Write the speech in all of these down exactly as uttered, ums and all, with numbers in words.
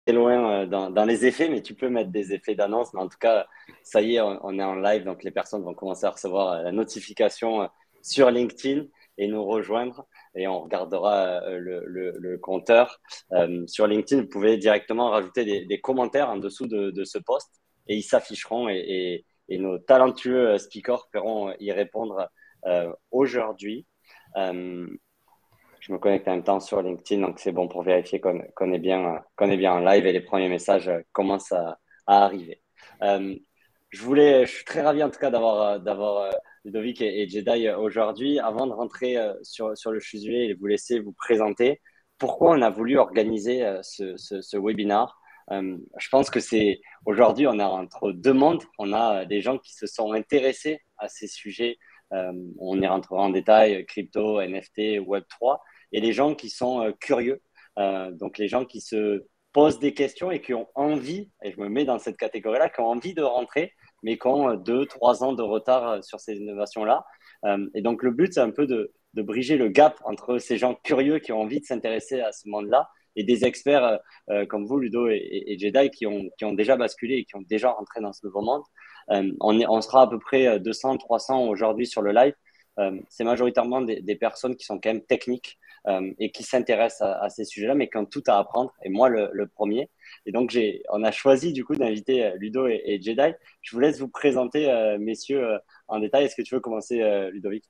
loin euh, dans, dans les effets, mais tu peux mettre des effets d'annonce. Mais en tout cas, ça y est, on, on est en live, donc les personnes vont commencer à recevoir euh, la notification euh, sur LinkedIn et nous rejoindre. Et on regardera euh, le, le, le compteur. Euh, sur LinkedIn, vous pouvez directement rajouter des, des commentaires en dessous de, de ce post et ils s'afficheront et, et, et nos talentueux euh, speakers pourront y répondre euh, aujourd'hui. Euh, je me connecte en même temps sur LinkedIn, donc c'est bon pour vérifier qu'on qu'on est bien, euh, qu'on est bien en live et les premiers messages euh, commencent à, à arriver. Euh, je voulais, je suis très ravi en tout cas d'avoir euh, d'avoir euh, Ludovic et, et Jedi euh, aujourd'hui. Avant de rentrer euh, sur, sur le sujet et vous laisser vous présenter, pourquoi on a voulu organiser euh, ce, ce, ce webinar? Euh, je pense que c'est aujourd'hui, on a entre deux mondes. On a euh, des gens qui se sont intéressés à ces sujets. Euh, on y rentrera en détail, crypto, N F T, Web trois et les gens qui sont euh, curieux, euh, donc les gens qui se posent des questions et qui ont envie, et je me mets dans cette catégorie-là, qui ont envie de rentrer, mais qui ont euh, deux, trois ans de retard euh, sur ces innovations-là. Euh, et donc le but, c'est un peu de, de briger le gap entre ces gens curieux qui ont envie de s'intéresser à ce monde-là et des experts euh, euh, comme vous, Ludo et, et, et Jedi, qui ont, qui ont déjà basculé et qui ont déjà rentré dans ce nouveau monde. Euh, on, est, on sera à peu près deux cents, trois cents aujourd'hui sur le live. Euh, c'est majoritairement des, des personnes qui sont quand même techniques, euh, et qui s'intéressent à, à ces sujets-là, mais qui ont tout à apprendre, et moi le, le premier. Et donc, j'ai, on a choisi du coup d'inviter euh, Ludo et, et Jedi. Je vous laisse vous présenter, euh, messieurs, euh, en détail. Est-ce que tu veux commencer, euh, Ludovic?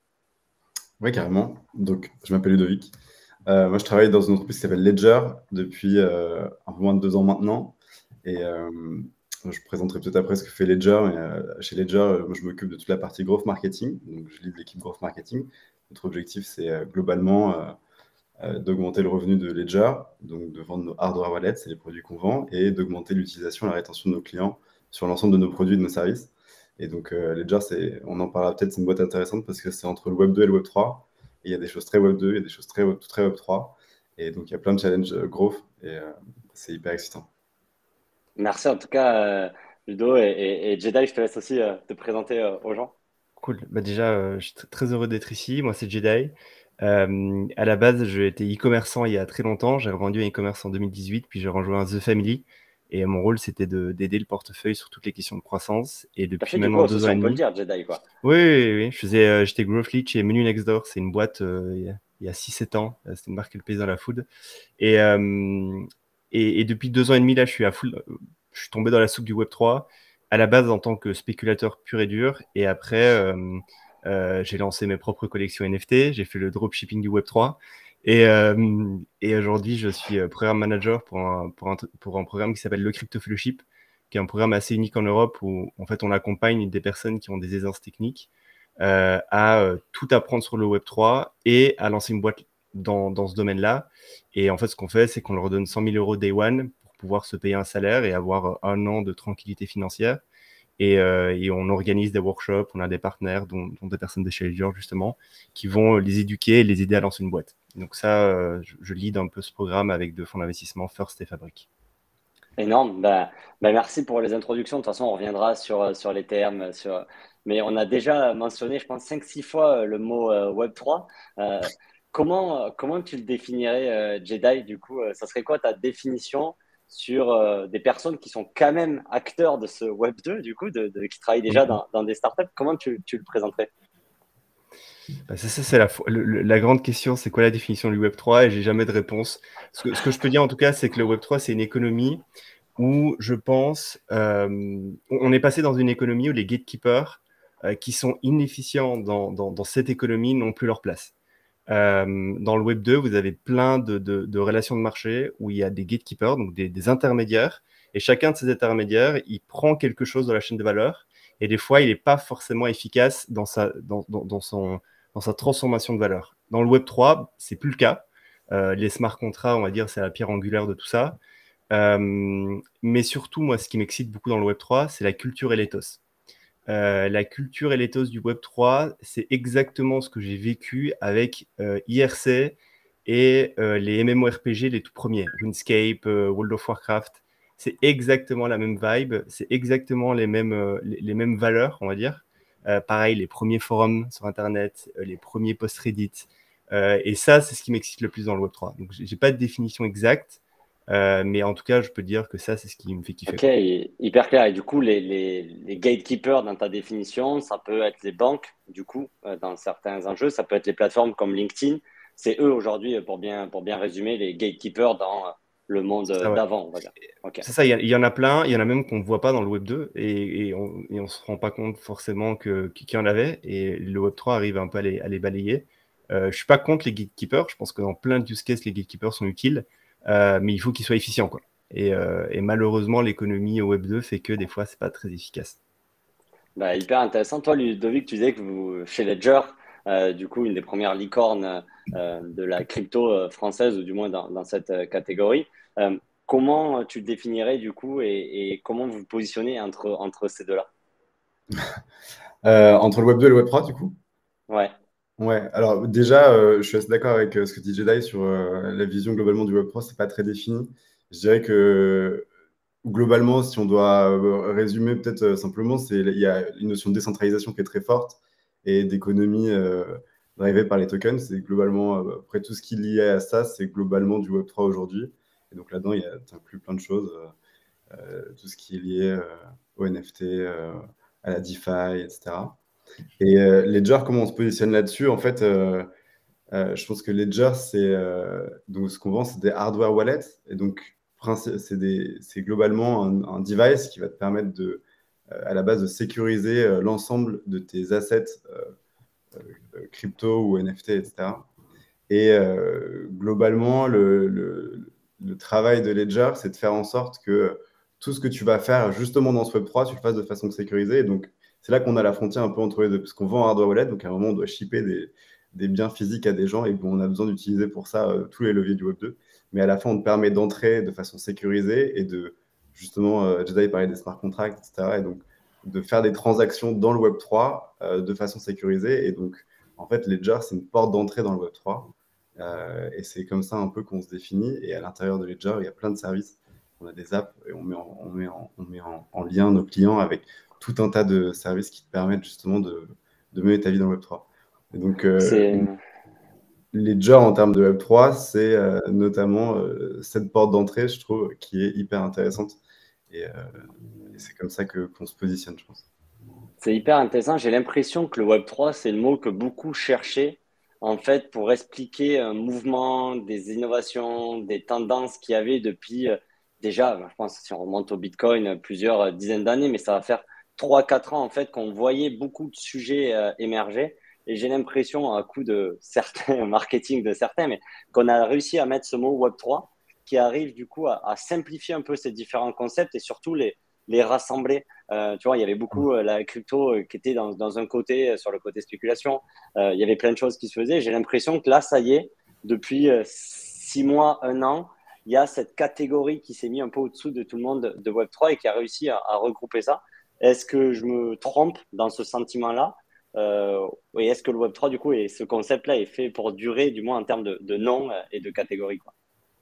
Oui, carrément. Donc, je m'appelle Ludovic. Euh, moi, je travaille dans une entreprise qui s'appelle Ledger depuis euh, un peu moins de deux ans maintenant. Et euh, je présenterai peut-être après ce que fait Ledger. Mais euh, chez Ledger, euh, moi, je m'occupe de toute la partie growth marketing. Donc, je lead l'équipe growth marketing. Notre objectif, c'est euh, globalement euh, euh, d'augmenter le revenu de Ledger, donc de vendre nos hardware wallets, c'est les produits qu'on vend, et d'augmenter l'utilisation et la rétention de nos clients sur l'ensemble de nos produits et de nos services. Et donc, euh, Ledger, c'est, on en parlera peut-être, c'est une boîte intéressante parce que c'est entre le Web deux et le Web trois. Et il y a des choses très Web deux, il y a des choses très Web, très Web trois. Et donc, il y a plein de challenges euh, growth et euh, c'est hyper excitant. Merci en tout cas, euh, Ludo et, et, et Jedi. Je te laisse aussi euh, te présenter euh, aux gens. Cool. Bah déjà, euh, je suis tr- très heureux d'être ici. Moi, c'est Jedi. Euh, à la base, j'étais e-commerçant il y a très longtemps. J'ai revendu un e-commerce en deux mille dix-huit, puis j'ai rejoint The Family. Et mon rôle, c'était de- d'aider le portefeuille sur toutes les questions de croissance. Et Tu as depuis fait du maintenant growth deux ans aussi, et on peut le demi. dire, Jedi, quoi. Oui, oui, oui. Je faisais, euh, j'étais growth lead chez Menu Next Door. C'est une boîte euh, il y a, il y a six sept ans. Euh, C'était une marque qui est le pays dans la food. Et, euh, et, et depuis deux ans et demi, là, je suis à full, je suis tombé dans la soupe du Web trois, à la base en tant que spéculateur pur et dur. Et après, euh, euh, j'ai lancé mes propres collections N F T, j'ai fait le dropshipping du Web trois. Et, euh, et aujourd'hui, je suis euh, programme manager pour un, pour un, pour un programme qui s'appelle le Crypto Fellowship, qui est un programme assez unique en Europe où en fait on accompagne des personnes qui ont des aisances techniques euh, à euh, tout apprendre sur le Web trois et à lancer une boîte dans, dans ce domaine-là. Et en fait, ce qu'on fait, c'est qu'on leur donne cent mille euros day one pour pouvoir se payer un salaire et avoir un an de tranquillité financière. Et, euh, et on organise des workshops, on a des partenaires, dont, dont des personnes de chez Ledger, justement, qui vont les éduquer et les aider à lancer une boîte. Donc ça, euh, je, je lead un peu ce programme avec deux fonds d'investissement, First et Fabric. Énorme. Ben, ben merci pour les introductions. De toute façon, on reviendra sur, euh, sur les termes. Sur... Mais on a déjà mentionné, je pense, cinq six fois euh, le mot euh, Web trois. Euh, comment, euh, comment tu le définirais, euh, Jedi, du coup? Euh, ça serait quoi ta définition sur euh, des personnes qui sont quand même acteurs de ce Web deux, du coup, de, de- qui travaillent déjà dans, dans des startups? Comment tu, tu le présenterais? Bah, ça, ça, c'est la, fo- le- le- la grande question, c'est quoi la définition du Web trois? Et j'ai jamais de réponse. Ce que, ce que je peux dire en tout cas, c'est que le Web trois, c'est une économie où je pense, euh, on on est passé dans une économie où les gatekeepers euh, qui sont inefficients dans, dans, dans cette économie n'ont plus leur place. Euh, dans le Web deux, vous avez plein de, de, de relations de marché où il y a des gatekeepers, donc des, des intermédiaires, et chacun de ces intermédiaires, il prend quelque chose dans la chaîne de valeur, et des fois, il n'est pas forcément efficace dans sa, dans, dans, dans, son, dans sa transformation de valeur. Dans le Web trois, c'est plus le cas. Euh, les smart contracts, on va dire, c'est la pierre angulaire de tout ça. Euh, mais surtout, moi, ce qui m'excite beaucoup dans le Web trois, c'est la culture et l'éthos. Euh, la culture et l'éthos du Web trois, c'est exactement ce que j'ai vécu avec euh, I R C et euh, les MMORPG, les tout premiers, RuneScape, euh, World of Warcraft. C'est exactement la même vibe, c'est exactement les mêmes, euh, les, les mêmes valeurs, on va dire. Euh, pareil, les premiers forums sur Internet, euh, les premiers post Reddit. Euh, et ça, c'est ce qui m'excite le plus dans le Web trois. Donc, j'ai j'ai pas de définition exacte. Euh, mais en tout cas, je peux dire que ça, c'est ce qui me fait kiffer. Ok, et- hyper clair. Et du coup, les, les, les gatekeepers dans ta définition, ça peut être les banques, du coup, euh, dans certains enjeux, ça peut être les plateformes comme LinkedIn. C'est eux aujourd'hui, pour bien, pour bien résumer, les gatekeepers dans euh, le monde C'est ça, ouais. d'avant, on va dire. Ok. C'est ça, il y, a- il y en a plein, il y en a même qu'on ne voit pas dans le Web deux et, et on ne se rend pas compte forcément que- qu'il y en avait et le Web trois arrive un peu à les, à les balayer. Euh, je ne suis pas contre les gatekeepers, je pense que dans plein de use cases, les gatekeepers sont utiles, euh, mais il faut qu'ils soient efficients, quoi. Et, euh, et malheureusement, l'économie au Web deux fait que des fois, ce n'est pas très efficace. Bah, hyper intéressant. Toi, Ludovic, tu disais que vous, chez Ledger, euh, du coup, une des premières licornes euh, de la crypto euh, française, ou du moins dans, dans cette euh, catégorie. Euh, comment tu te définirais, du coup, et, et comment vous vous positionnez entre, entre ces deux-là? Euh, entre le Web deux et le Web trois, du coup? Ouais. Ouais, alors déjà, euh, je suis assez d'accord avec euh, ce que dit Jedi sur euh, la vision globalement du Web trois, c'est pas très défini. Je dirais que globalement, si on doit euh, résumer peut-être euh, simplement, c'est il y a une notion de décentralisation qui est très forte et d'économie euh, drivée par les tokens. C'est globalement, euh, après tout ce qui est lié à ça, c'est globalement du Web trois aujourd'hui. Et donc là-dedans, il y a inclus plein de choses, euh, euh, tout ce qui est lié euh, au N F T, euh, à la DeFi, et cetera. Et euh, Ledger, comment on se positionne là-dessus? En fait, euh, euh, je pense que Ledger, c'est euh, donc ce qu'on vend, c'est des hardware wallets. Et donc, princi- c'est des- c'est globalement un, un device qui va te permettre de, euh, à la base de sécuriser euh, l'ensemble de tes assets euh, euh, crypto ou N F T, et cetera. Et euh, globalement, le, le- le travail de Ledger, c'est de faire en sorte que tout ce que tu vas faire justement dans ce Web trois, tu le fasses de façon sécurisée. Et donc, c'est là qu'on a la frontière un peu entre les deux, parce qu'on vend un hardware wallet, donc à un moment, on doit shipper des, des biens physiques à des gens, et bon, on a besoin d'utiliser pour ça euh, tous les leviers du Web deux. Mais à la fin, on te permet d'entrer de façon sécurisée et de, justement, euh, Jedi parlait des smart contracts, et cetera. Et donc, de faire des transactions dans le Web trois euh, de façon sécurisée. Et donc, en fait, Ledger, c'est une porte d'entrée dans le Web trois. Euh, et c'est comme ça un peu qu'on se définit. Et à l'intérieur de Ledger, il y a plein de services. On a des apps et on met en, on met en, on met en, en lien nos clients avec tout un tas de services qui te permettent justement de, de mener ta vie dans le Web trois. Et donc, euh, C'est Ledger en termes de Web trois, c'est euh, notamment euh, cette porte d'entrée, je trouve, qui est hyper intéressante. Et, euh, et c'est comme ça que, qu'on se positionne, je pense. C'est hyper intéressant. J'ai l'impression que le Web trois, c'est le mot que beaucoup cherchaient, en fait, pour expliquer un mouvement, des innovations, des tendances qu'il y avait depuis euh, déjà, je pense, si on remonte au Bitcoin, euh, plusieurs euh, dizaines d'années, mais ça va faire trois, quatre ans, en fait, qu'on voyait beaucoup de sujets euh, émerger. Et j'ai l'impression, à coup de certains marketing de certains, mais qu'on a réussi à mettre ce mot Web trois qui arrive du coup à, à simplifier un peu ces différents concepts et surtout les, les rassembler. Euh, tu vois, il y avait beaucoup euh, la crypto euh, qui était dans, dans un côté, euh, sur le côté spéculation. Euh, il y avait plein de choses qui se faisaient. J'ai l'impression que là, ça y est, depuis euh, six mois, un an, il y a cette catégorie qui s'est mise un peu au-dessous de tout le monde de Web trois et qui a réussi à, à regrouper ça. Est-ce que je me trompe dans ce sentiment-là? Euh, et est-ce que le Web trois, du coup, et ce concept-là est fait pour durer, du moins en termes de, de nom euh, et de catégorie, quoi?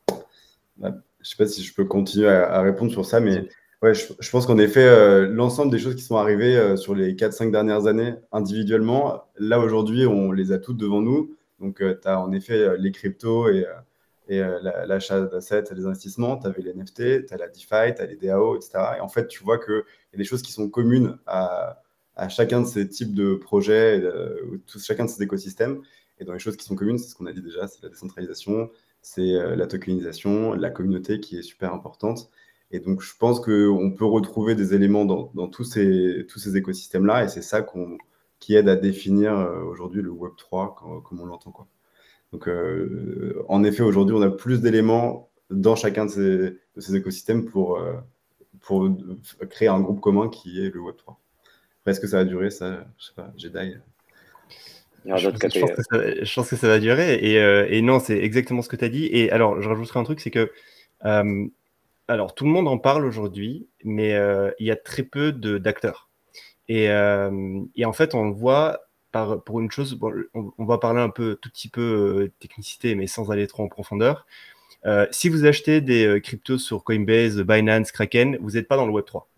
Bah, je ne sais pas si je peux continuer à, à répondre sur ça, mais ouais, je, je pense qu'en effet, euh, l'ensemble des choses qui sont arrivées euh, sur les quatre cinq dernières années individuellement, là aujourd'hui, on les a toutes devant nous. Donc, tu as en effet euh, les cryptos et, euh, et euh, la- l'achat d'assets, les investissements, tu avais les N F T, tu as la DeFi, tu as les D A O, et cetera. Et en fait, tu vois qu'il y a des choses qui sont communes à, à chacun de ces types de projets, euh, ou tous, chacun de ces écosystèmes. Et dans les choses qui sont communes, c'est ce qu'on a dit déjà, c'est la décentralisation, c'est euh, la tokenisation, la communauté qui est super importante. Et donc, je pense qu'on peut retrouver des éléments dans, dans tous ces, tous ces écosystèmes-là, et c'est ça qu'on, qui aide à définir euh, aujourd'hui le Web trois comme, comme on l'entend, quoi. Donc, euh, en effet, aujourd'hui, on a plus d'éléments dans chacun de ces, de ces écosystèmes pour, euh, pour créer un groupe commun qui est le Web trois. Après, est-ce que ça va durer, ça? Je sais pas, Jedi. Il y aura Je, d'autres pense je pense catégories. que ça, je pense que ça va durer. Et, euh, et non, c'est exactement ce que tu as dit. Et alors, je rajouterai un truc, c'est que euh, alors, tout le monde en parle aujourd'hui, mais euh, il y a très peu de- d'acteurs. Et, euh, et en fait, on le voit par, pour une chose, bon, on, on va parler un peu, tout petit peu euh, technicité, mais sans aller trop en profondeur. Euh, si vous achetez des euh, cryptos sur Coinbase, Binance, Kraken, vous n'êtes pas dans le Web trois.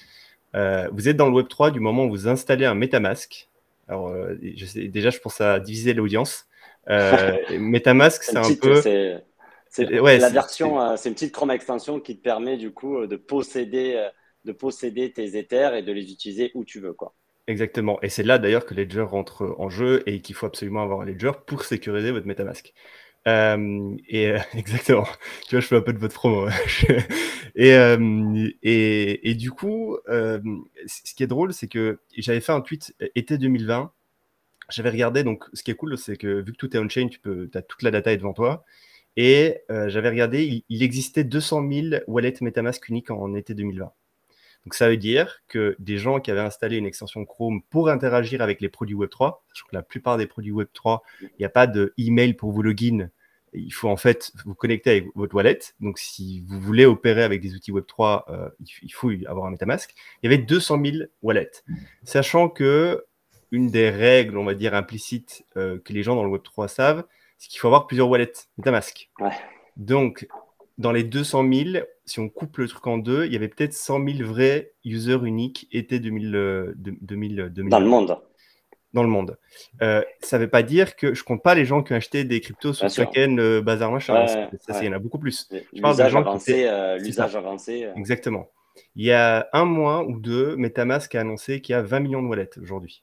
Euh, vous êtes dans le Web trois du moment où vous installez un MetaMask. Alors, euh, je sais, déjà, je pense à diviser l'audience. Euh, MetaMask, C'est c'est le un titre, peu... c'est C'est ouais, la c'est version, euh, c'est une petite Chrome extension qui te permet du coup de posséder, euh, de posséder tes Ethers et de les utiliser où tu veux, quoi. exactement. Et c'est là d'ailleurs que Ledger rentre en jeu et qu'il faut absolument avoir un Ledger pour sécuriser votre MetaMask. Euh, et euh, exactement. Tu vois, je fais un peu de votre promo. et, euh, et, et du coup, euh, ce qui est drôle, c'est que j'avais fait un tweet été deux mille vingt. J'avais regardé, donc ce qui est cool, c'est que vu que tout est on-chain, tu peux, as toute la data devant toi. Et euh, j'avais regardé, il, il existait deux cent mille wallets MetaMask uniques en, en été deux mille vingt. Donc ça veut dire que des gens qui avaient installé une extension Chrome pour interagir avec les produits web trois, sachant que la plupart des produits web trois, il n'y a pas de email pour vous login. Il faut en fait vous connecter avec votre wallet. Donc si vous voulez opérer avec des outils web trois, euh, il faut avoir un MetaMask. Il y avait deux cent mille wallets. Sachant que une des règles, on va dire, implicites euh, que les gens dans le web trois savent, c'est qu'il faut avoir plusieurs wallets MetaMask. Ouais. Donc, dans les deux cent mille, si on coupe le truc en deux, il y avait peut-être cent mille vrais users uniques été deux mille, euh, deux mille, deux mille. Dans le monde. Dans le monde. Euh, ça ne veut pas dire que je ne compte pas les gens qui ont acheté des cryptos sur Kraken, euh, bazar machin. Ouais, ça, ça, ouais. il y en a beaucoup plus. L'usage avancé, euh, l'usage avancé. Euh... Exactement. Il y a un mois ou deux, MetaMask a annoncé qu'il y a vingt millions de wallets aujourd'hui.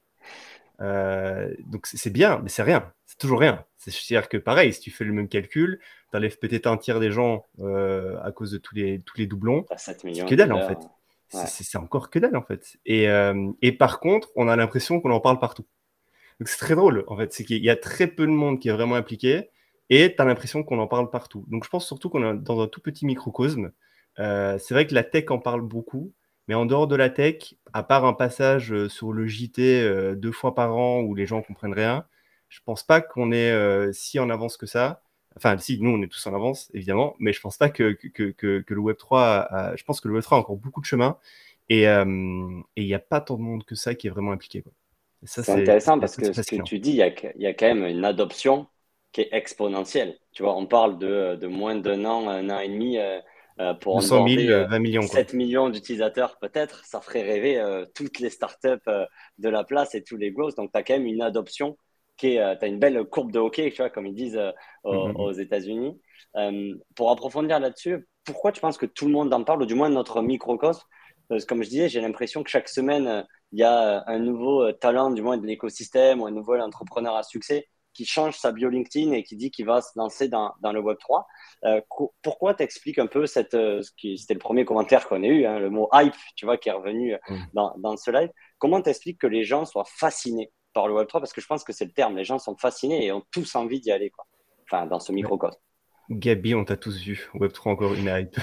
Euh, donc c'est bien, mais c'est rien. C'est toujours rien. C'est-à-dire que pareil, si tu fais le même calcul, tu enlèves peut-être un tiers des gens euh, à cause de tous les, tous les doublons. C'est que dalle en fait. Ouais. C'est encore que dalle en fait. Et, euh, et par contre, on a l'impression qu'on en parle partout. Donc c'est très drôle en fait. C'est qu'il y a très peu de monde qui est vraiment impliqué et tu as l'impression qu'on en parle partout. Donc je pense surtout qu'on est dans un tout petit microcosme. Euh, c'est vrai que la tech en parle beaucoup. Mais en dehors de la tech, à part un passage sur le J T euh, deux fois par an où les gens comprennent rien, je pense pas qu'on est euh, si en avance que ça. Enfin, si, nous, on est tous en avance, évidemment, mais je pense pas que, que, que, que le web trois a, a, je pense que le web trois a encore beaucoup de chemin et il euh, n'y a pas tant de monde que ça qui est vraiment impliqué, quoi. C'est intéressant parce que ce que tu dis, il y a, y a quand même une adoption qui est exponentielle. Tu vois, on parle de, de moins d'un an, un an et demi. Euh, Euh, pour deux cent mille, euh, vingt millions, sept quoi. millions d'utilisateurs peut-être, ça ferait rêver euh, toutes les startups euh, de la place et tous les growths. Donc, tu as quand même une adoption qui est, euh, tu as une belle courbe de hockey, tu vois, comme ils disent euh, aux, mm-hmm. aux États-Unis. Euh, pour approfondir là-dessus, pourquoi tu penses que tout le monde en parle, ou du moins notre microcosme? Parce que comme je disais, j'ai l'impression que chaque semaine, il y a un nouveau talent, du moins de l'écosystème, ou un nouveau entrepreneur à succès qui change sa bio LinkedIn et qui dit qu'il va se lancer dans, dans le web trois. Euh, pourquoi t'expliques un peu cette, euh, ce qui, c'était le premier commentaire qu'on a eu, hein, le mot hype, tu vois, qui est revenu mmh. dans, dans ce live. Comment t'expliques que les gens soient fascinés par le web trois? Parce que je pense que c'est le terme. Les gens sont fascinés et ont tous envie d'y aller, quoi. Enfin, dans ce microcosme. Gabi, on t'a tous vu. web trois, encore une hype.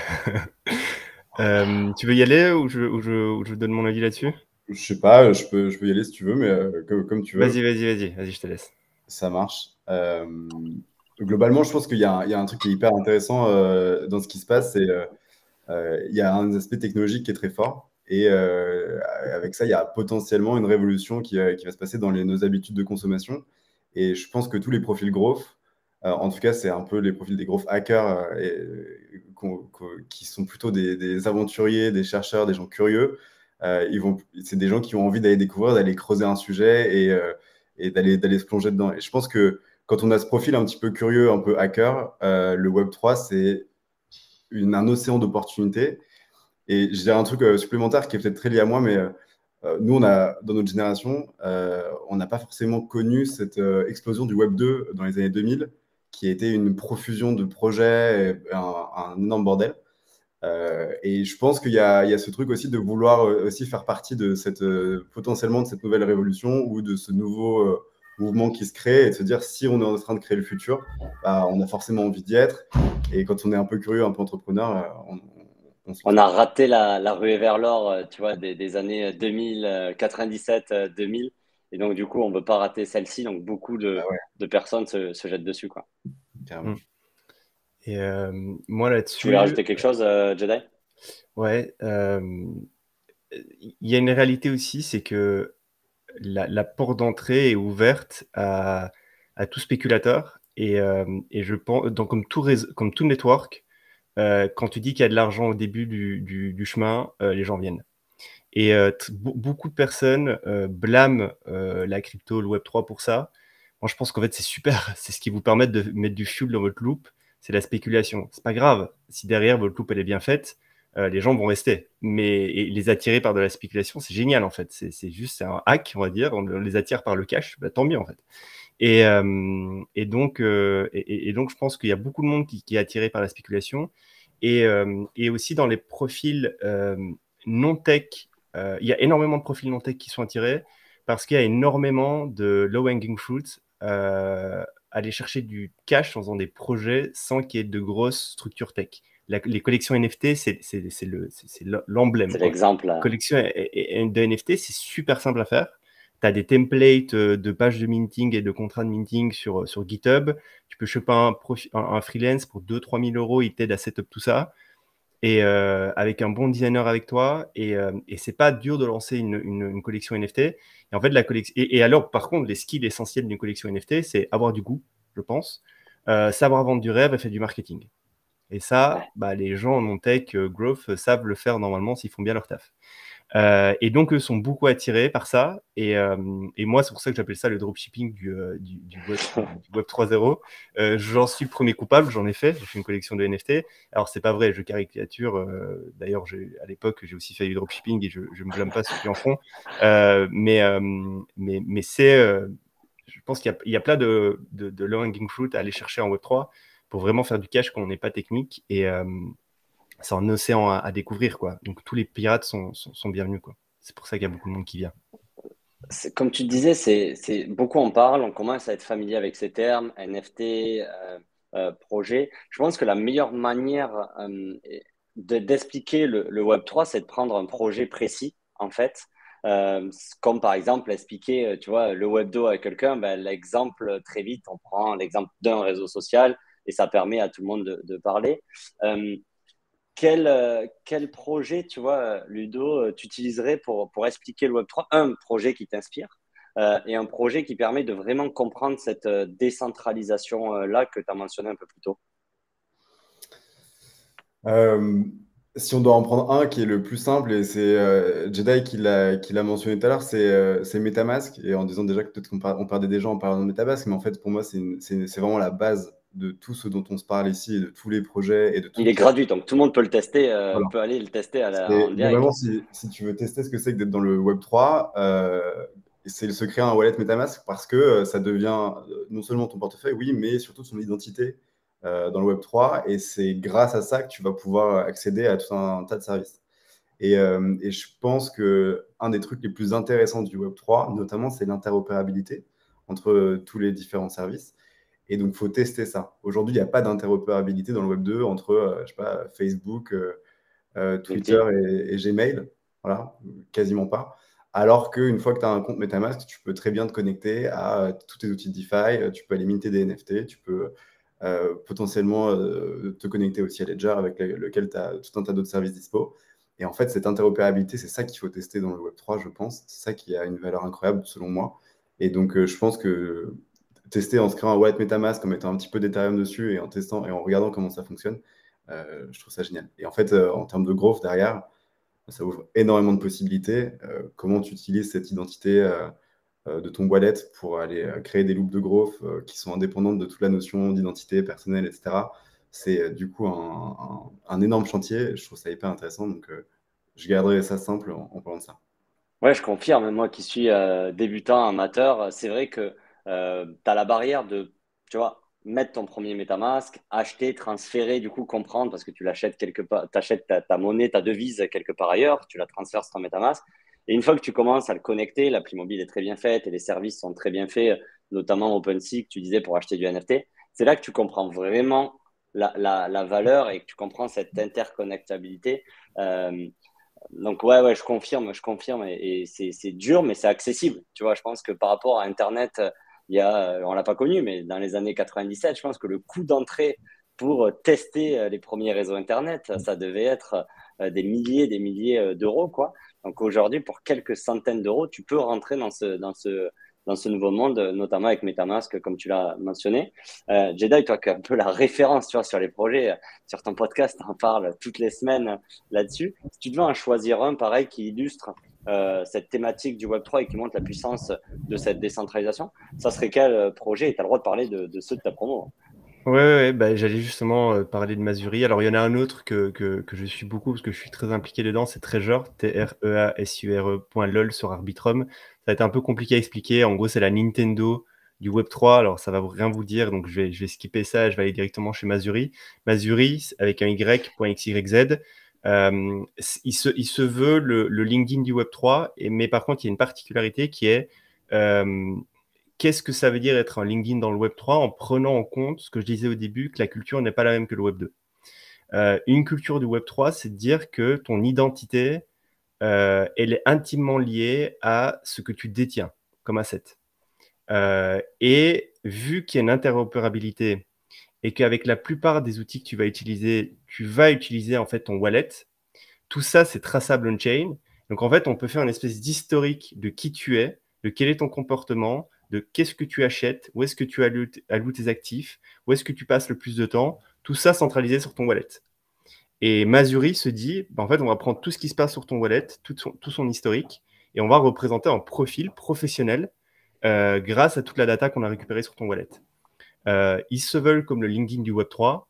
euh, tu veux y aller ou je, ou je, ou je donne mon avis là-dessus? Je sais pas, je peux, je peux y aller si tu veux, mais euh, comme, comme tu veux. Vas-y, vas-y, vas-y, vas-y, je te laisse. Ça marche. Euh, globalement, je pense qu'il y, y a un truc qui est hyper intéressant euh, dans ce qui se passe, c'est euh, euh, il y a un aspect technologique qui est très fort. Et euh, avec ça, il y a potentiellement une révolution qui, euh, qui va se passer dans les, nos habitudes de consommation. Et je pense que tous les profils growth, euh, en tout cas, c'est un peu les profils des growth hackers euh, et, qu qu qui sont plutôt des, des aventuriers, des chercheurs, des gens curieux. Euh, ils vont, c'est des gens qui ont envie d'aller découvrir, d'aller creuser un sujet et, euh, et d'aller d'aller se plonger dedans. Et je pense que quand on a ce profil un petit peu curieux, un peu hacker, euh, le web trois, c'est une, un océan d'opportunités. Et je dirais un truc euh, supplémentaire qui est peut-être très lié à moi, mais euh, nous, on a, dans notre génération, euh, on n'a pas forcément connu cette euh, explosion du web deux dans les années deux mille, qui a été une profusion de projets, et un, un énorme bordel. Euh, et je pense qu'il y, y a ce truc aussi de vouloir euh, aussi faire partie de cette, euh, potentiellement de cette nouvelle révolution ou de ce nouveau euh, mouvement qui se crée et de se dire si on est en train de créer le futur, bah, on a forcément envie d'y être. Et quand on est un peu curieux, un peu entrepreneur, on, on, on a raté la, la ruée vers l'or, tu vois, des, des années deux mille, quatre-vingt-dix-sept, deux mille. Et donc, du coup, on ne veut pas rater celle-ci. Donc, beaucoup de, ah ouais. de personnes se, se jettent dessus, quoi. Carrément. Et euh, moi là-dessus. Tu voulais rajouter quelque chose, euh, Jedi? Ouais. Il euh, y a une réalité aussi, c'est que la, la porte d'entrée est ouverte à, à tout spéculateur. Et, euh, et je pense, donc, comme, tout réseau, comme tout network, euh, quand tu dis qu'il y a de l'argent au début du, du, du chemin, euh, les gens viennent. Et euh, beaucoup de personnes euh, blâment euh, la crypto, le web trois pour ça. Moi, je pense qu'en fait, c'est super. C'est ce qui vous permet de mettre du fuel dans votre loop. c'est la spéculation. C'est pas grave. Si derrière, votre loupe, elle est bien faite, euh, les gens vont rester. Mais et les attirer par de la spéculation, c'est génial, en fait. C'est juste un hack, on va dire. On les attire par le cash, bah, tant mieux, en fait. Et, euh, et, donc, euh, et, et donc, je pense qu'il y a beaucoup de monde qui, qui est attiré par la spéculation. Et, euh, et aussi dans les profils euh, non-tech, euh, il y a énormément de profils non-tech qui sont attirés parce qu'il y a énormément de low-hanging fruits. Euh, aller chercher du cash en faisant des projets sans qu'il y ait de grosses structures tech. La, les collections N F T, c'est l'emblème. C'est l'exemple. Collection de N F T, c'est super simple à faire. Tu as des templates de pages de minting et de contrats de minting sur, sur GitHub. Tu peux choper un, un, un freelance pour deux à trois mille euros, il t'aide à setup tout ça. Et euh, avec un bon designer avec toi. Et, euh, et c'est pas dur de lancer une, une, une collection N F T. Et en fait, la collection. Et, et alors, par contre, les skills essentiels d'une collection N F T, c'est avoir du goût, je pense, euh, savoir vendre du rêve et faire du marketing. Et ça, ouais. bah, les gens en non-tech, euh, growth, savent le faire normalement s'ils font bien leur taf. Euh, et donc, eux sont beaucoup attirés par ça. Et, euh, et moi, c'est pour ça que j'appelle ça le dropshipping du, euh, du, du, web, du web trois point zéro. Euh, j'en suis le premier coupable, j'en ai fait. J'ai fait une collection de N F T. Alors, c'est pas vrai, je caricature. Euh, D'ailleurs, à l'époque, j'ai aussi fait du dropshipping et je ne me blâme pas ceux qui en font. Euh, mais euh, mais, mais c'est... Euh, je pense qu'il y, y a plein de, de, de low-hanging fruit à aller chercher en web trois pour vraiment faire du cash quand on n'est pas technique. Et... Euh, c'est un océan à, à découvrir, quoi. Donc, tous les pirates sont, sont, sont bienvenus, quoi. C'est pour ça qu'il y a beaucoup de monde qui vient. Comme tu disais, c'est beaucoup en parlent, on commence à être familier avec ces termes, N F T, euh, euh, projet. Je pense que la meilleure manière euh, d'expliquer le, le web trois, c'est de prendre un projet précis, en fait. Euh, comme par exemple expliquer, tu vois, le web deux à quelqu'un, ben, l'exemple, très vite, on prend l'exemple d'un réseau social et ça permet à tout le monde de, de parler. Euh, Quel, euh, quel projet, tu vois, Ludo, tu utiliserais pour, pour expliquer le web trois? Un projet qui t'inspire euh, et un projet qui permet de vraiment comprendre cette euh, décentralisation-là que tu as mentionné un peu plus tôt. Euh, si on doit en prendre un qui est le plus simple, et c'est euh, Jedi qui l'a mentionné tout à l'heure, c'est euh, MetaMask. Et en disant déjà que peut-être qu'on par, on perdait des gens en parlant de MetaMask, mais en fait, pour moi, c'est vraiment la base de tout ce dont on se parle ici, de tous les projets. Et de tout Il est gratuit, donc tout le monde peut le tester, euh, voilà. peut aller le tester à la, en direct. Vraiment, si, si tu veux tester ce que c'est que d'être dans le web trois, euh, c'est se créer un wallet MetaMask parce que ça devient non seulement ton portefeuille, oui, mais surtout son identité euh, dans le web trois. Et c'est grâce à ça que tu vas pouvoir accéder à tout un, un tas de services. Et, euh, et je pense qu'un des trucs les plus intéressants du web trois, notamment, c'est l'interopérabilité entre tous les différents services. Et donc, il faut tester ça. Aujourd'hui, il n'y a pas d'interopérabilité dans le web deux entre, euh, je sais pas, Facebook, euh, euh, Twitter et, et Gmail. Voilà, quasiment pas. Alors qu'une fois que tu as un compte MetaMask, tu peux très bien te connecter à euh, tous tes outils DeFi, tu peux aller minter des N F T, tu peux euh, potentiellement euh, te connecter aussi à Ledger avec le, lequel tu as tout un tas d'autres services dispo. Et en fait, cette interopérabilité, c'est ça qu'il faut tester dans le web trois, je pense. C'est ça qui a une valeur incroyable, selon moi. Et donc, euh, je pense que tester en se créant un wallet MetaMask, en mettant un petit peu d'Ethereum dessus et en testant et en regardant comment ça fonctionne, euh, je trouve ça génial. Et en fait, euh, en termes de growth derrière, ça ouvre énormément de possibilités. Euh, comment tu utilises cette identité euh, euh, de ton wallet pour aller euh, créer des loops de growth euh, qui sont indépendantes de toute la notion d'identité personnelle, et cetera. C'est euh, du coup un, un, un énorme chantier. Je trouve ça hyper intéressant. Donc, euh, je garderai ça simple en, en parlant de ça. Ouais, je confirme. Moi qui suis euh, débutant, amateur, c'est vrai que euh, tu as la barrière de, tu vois, mettre ton premier MetaMask, acheter, transférer, du coup comprendre parce que tu l'achètes quelque part, tu achètes ta, ta monnaie, ta devise quelque part ailleurs, tu la transfères sur ton MetaMask. Et une fois que tu commences à le connecter, l'appli mobile est très bien faite et les services sont très bien faits, notamment OpenSea que tu disais pour acheter du N F T. C'est là que tu comprends vraiment la, la, la valeur et que tu comprends cette interconnectabilité. Euh, Donc ouais, ouais, je confirme, je confirme, et, et c'est dur, mais c'est accessible. Tu vois, je pense que par rapport à Internet, il y a, on l'a pas connu, mais dans les années quatre-vingt-dix-sept, je pense que le coût d'entrée pour tester les premiers réseaux Internet, ça devait être des milliers, des milliers d'euros, quoi. Donc aujourd'hui, pour quelques centaines d'euros, tu peux rentrer dans ce, dans ce, dans ce nouveau monde, notamment avec MetaMask, comme tu l'as mentionné. Euh, Jedi, toi qui es un peu la référence, tu vois, sur les projets, sur ton podcast, tu en parles toutes les semaines là-dessus. Si tu devais en choisir un, pareil, qui illustre euh, cette thématique du web trois et qui montre la puissance de cette décentralisation, ça serait quel projet? Et tu as le droit de parler de, de ceux de ta promo. Ouais, ouais, ouais, bah, j'allais justement euh, parler de Masuri. Alors, il y en a un autre que, que, que je suis beaucoup parce que je suis très impliqué dedans, c'est Treasure, T R E A S U R E point L O L sur Arbitrum. Ça va être un peu compliqué à expliquer. En gros, c'est la Nintendo du Web trois. Alors, ça va rien vous dire, donc je vais, je vais skipper ça et je vais aller directement chez Masuri. Masuri, avec un Y.xyz, euh, il, se, il se veut le, le LinkedIn du Web trois, et, mais par contre, il y a une particularité qui est... euh, qu'est-ce que ça veut dire être un LinkedIn dans le Web trois en prenant en compte ce que je disais au début, que la culture n'est pas la même que le Web deux. Euh, une culture du Web trois, c'est de dire que ton identité, euh, elle est intimement liée à ce que tu détiens comme asset. Euh, et vu qu'il y a une interopérabilité et qu'avec la plupart des outils que tu vas utiliser, tu vas utiliser en fait ton wallet, tout ça, c'est traçable on-chain. Donc, en fait, on peut faire une espèce d'historique de qui tu es, de quel est ton comportement, de qu'est-ce que tu achètes, où est-ce que tu alloues, alloues tes actifs, où est-ce que tu passes le plus de temps, tout ça centralisé sur ton wallet. Et Masuri se dit, bah, en fait, on va prendre tout ce qui se passe sur ton wallet, tout son, tout son historique, et on va représenter un profil professionnel euh, grâce à toute la data qu'on a récupérée sur ton wallet. Euh, ils se veulent comme le LinkedIn du Web trois.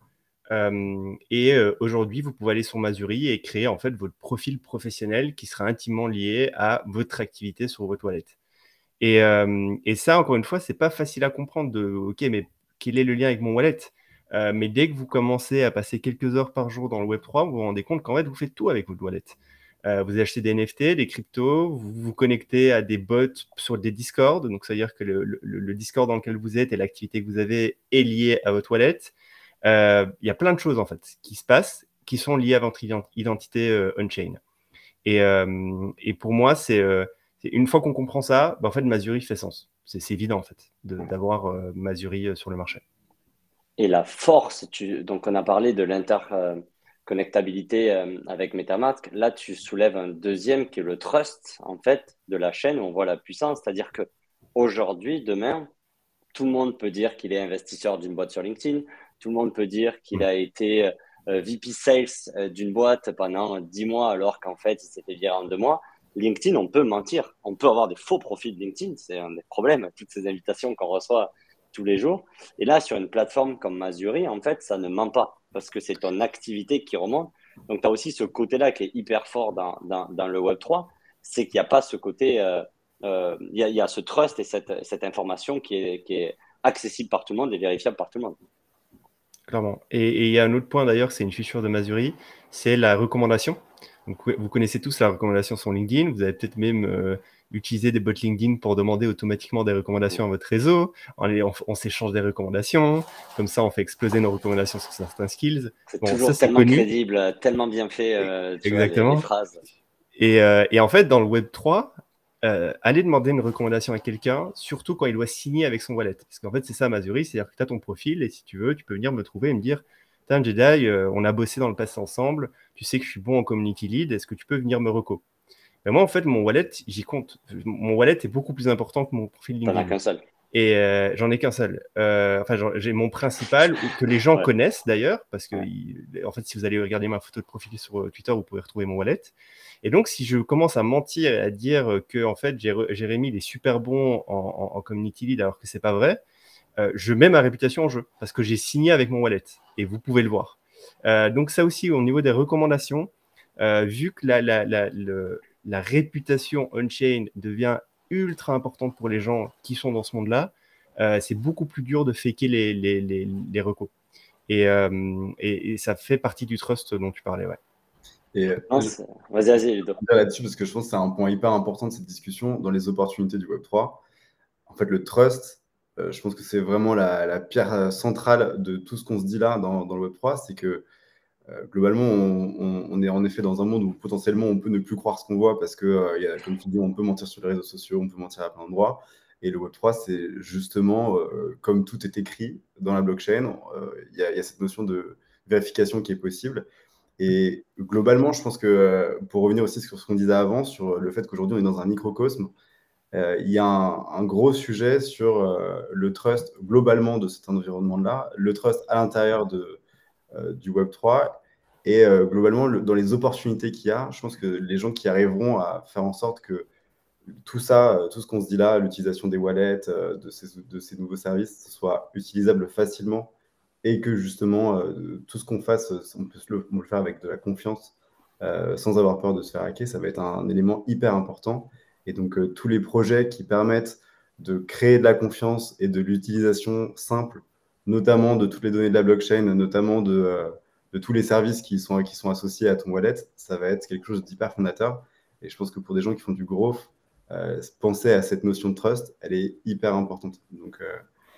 Euh, et euh, aujourd'hui, vous pouvez aller sur Masuri et créer en fait votre profil professionnel qui sera intimement lié à votre activité sur votre wallet. Et, euh, et ça, encore une fois, c'est pas facile à comprendre de OK, mais quel est le lien avec mon wallet? Euh, mais dès que vous commencez à passer quelques heures par jour dans le Web trois, vous vous rendez compte qu'en fait, vous faites tout avec votre wallet. Euh, vous achetez des N F T, des cryptos, vous vous connectez à des bots sur des Discord. Donc, c'est-à-dire que le, le, le Discord dans lequel vous êtes et l'activité que vous avez est liée à votre wallet. Euh, Il y a plein de choses en fait qui se passent, qui sont liées à votre identité euh, on-chain. Et, euh, et pour moi, c'est euh, une fois qu'on comprend ça, bah, en fait, Masuri fait sens. C'est évident en fait d'avoir euh, Masuri euh, sur le marché. Et la force, tu... donc on a parlé de l'interconnectabilité euh, avec MetaMask. Là, tu soulèves un deuxième qui est le trust, en fait, de la chaîne où on voit la puissance. C'est-à-dire que aujourd'hui, demain, tout le monde peut dire qu'il est investisseur d'une boîte sur LinkedIn. Tout le monde peut dire qu'il a été euh, V P Sales euh, d'une boîte pendant dix mois alors qu'en fait, il s'est fait virer en deux mois. LinkedIn, on peut mentir. On peut avoir des faux profils de LinkedIn. C'est un des problèmes. Toutes ces invitations qu'on reçoit tous les jours. Et là, sur une plateforme comme Masuri, en fait, ça ne ment pas parce que c'est ton activité qui remonte. Donc, tu as aussi ce côté-là qui est hyper fort dans, dans, dans le Web trois. C'est qu'il n'y a pas ce côté... Euh, euh, il y, a, il y a ce trust et cette, cette information qui est, qui est accessible par tout le monde et vérifiable par tout le monde. Clairement. Et, et il y a un autre point d'ailleurs, c'est une feature de Masuri, c'est la recommandation. Donc, vous connaissez tous la recommandation sur LinkedIn. Vous avez peut-être même euh, utilisé des bots LinkedIn pour demander automatiquement des recommandations à votre réseau. On, on, on s'échange des recommandations. Comme ça, on fait exploser nos recommandations sur certains skills. C'est bon, toujours ça, c'est tellement connu. crédible, tellement bien fait, euh, tu Exactement. vois, les, les phrases. Et, euh, et en fait, dans le Web trois, euh, aller demander une recommandation à quelqu'un, surtout quand il doit signer avec son wallet. Parce qu'en fait, c'est ça, Masuri, c'est-à-dire que tu as ton profil et si tu veux, tu peux venir me trouver et me dire « Tiens, Jedi, euh, on a bossé dans le passé ensemble, tu sais que je suis bon en community lead, est-ce que tu peux venir me reco ?» Et moi, en fait, mon wallet, j'y compte. Mon wallet est beaucoup plus important que mon profil LinkedIn. T'en as qu'un seul. Et euh, j'en ai qu'un seul. Euh, enfin, j'ai mon principal, que les gens ouais. connaissent d'ailleurs, parce que, ouais. il, en fait, si vous allez regarder ma photo de profil sur Twitter, vous pouvez retrouver mon wallet. Et donc, si je commence à mentir et à dire que, en fait, Jérémy, il est super bon en, en, en community lead, alors que c'est pas vrai, euh, je mets ma réputation en jeu, parce que j'ai signé avec mon wallet, et vous pouvez le voir. Euh, donc, ça aussi, au niveau des recommandations, euh, vu que la, la, la, le, la réputation on-chain devient ultra importante pour les gens qui sont dans ce monde-là, euh, c'est beaucoup plus dur de faker les, les, les, les recos. Et, euh, et, et ça fait partie du trust dont tu parlais, ouais. Et vas-y, vas-y, Ludo. Là-dessus, parce que je pense que c'est un point hyper important de cette discussion dans les opportunités du Web trois. En fait, le trust, euh, je pense que c'est vraiment la, la pierre centrale de tout ce qu'on se dit là dans, dans le Web trois, c'est que Euh, globalement, on, on, on est en effet dans un monde où potentiellement on peut ne plus croire ce qu'on voit parce que, euh, y a, comme tu dis, on peut mentir sur les réseaux sociaux, on peut mentir à plein d'endroits. Et le Web trois, c'est justement, euh, comme tout est écrit dans la blockchain, il euh, y, y a cette notion de vérification qui est possible. Et globalement, je pense que, euh, pour revenir aussi sur ce qu'on disait avant, sur le fait qu'aujourd'hui on est dans un microcosme, il euh, y a un, un gros sujet sur euh, le trust globalement de cet environnement-là, le trust à l'intérieur de Euh, du Web trois et euh, globalement le, dans les opportunités qu'il y a, je pense que les gens qui arriveront à faire en sorte que tout ça, euh, tout ce qu'on se dit là, l'utilisation des wallets, euh, de, ces, de ces nouveaux services, soit utilisable facilement et que justement, euh, tout ce qu'on fasse, on peut le, on peut le faire avec de la confiance, euh, sans avoir peur de se faire hacker. Ça va être un, un élément hyper important. Et donc, euh, tous les projets qui permettent de créer de la confiance et de l'utilisation simple, notamment de toutes les données de la blockchain, notamment de, euh, de tous les services qui sont, qui sont associés à ton wallet, ça va être quelque chose d'hyper fondateur. Et je pense que pour des gens qui font du growth, euh, penser à cette notion de trust, elle est hyper importante. Donc, euh,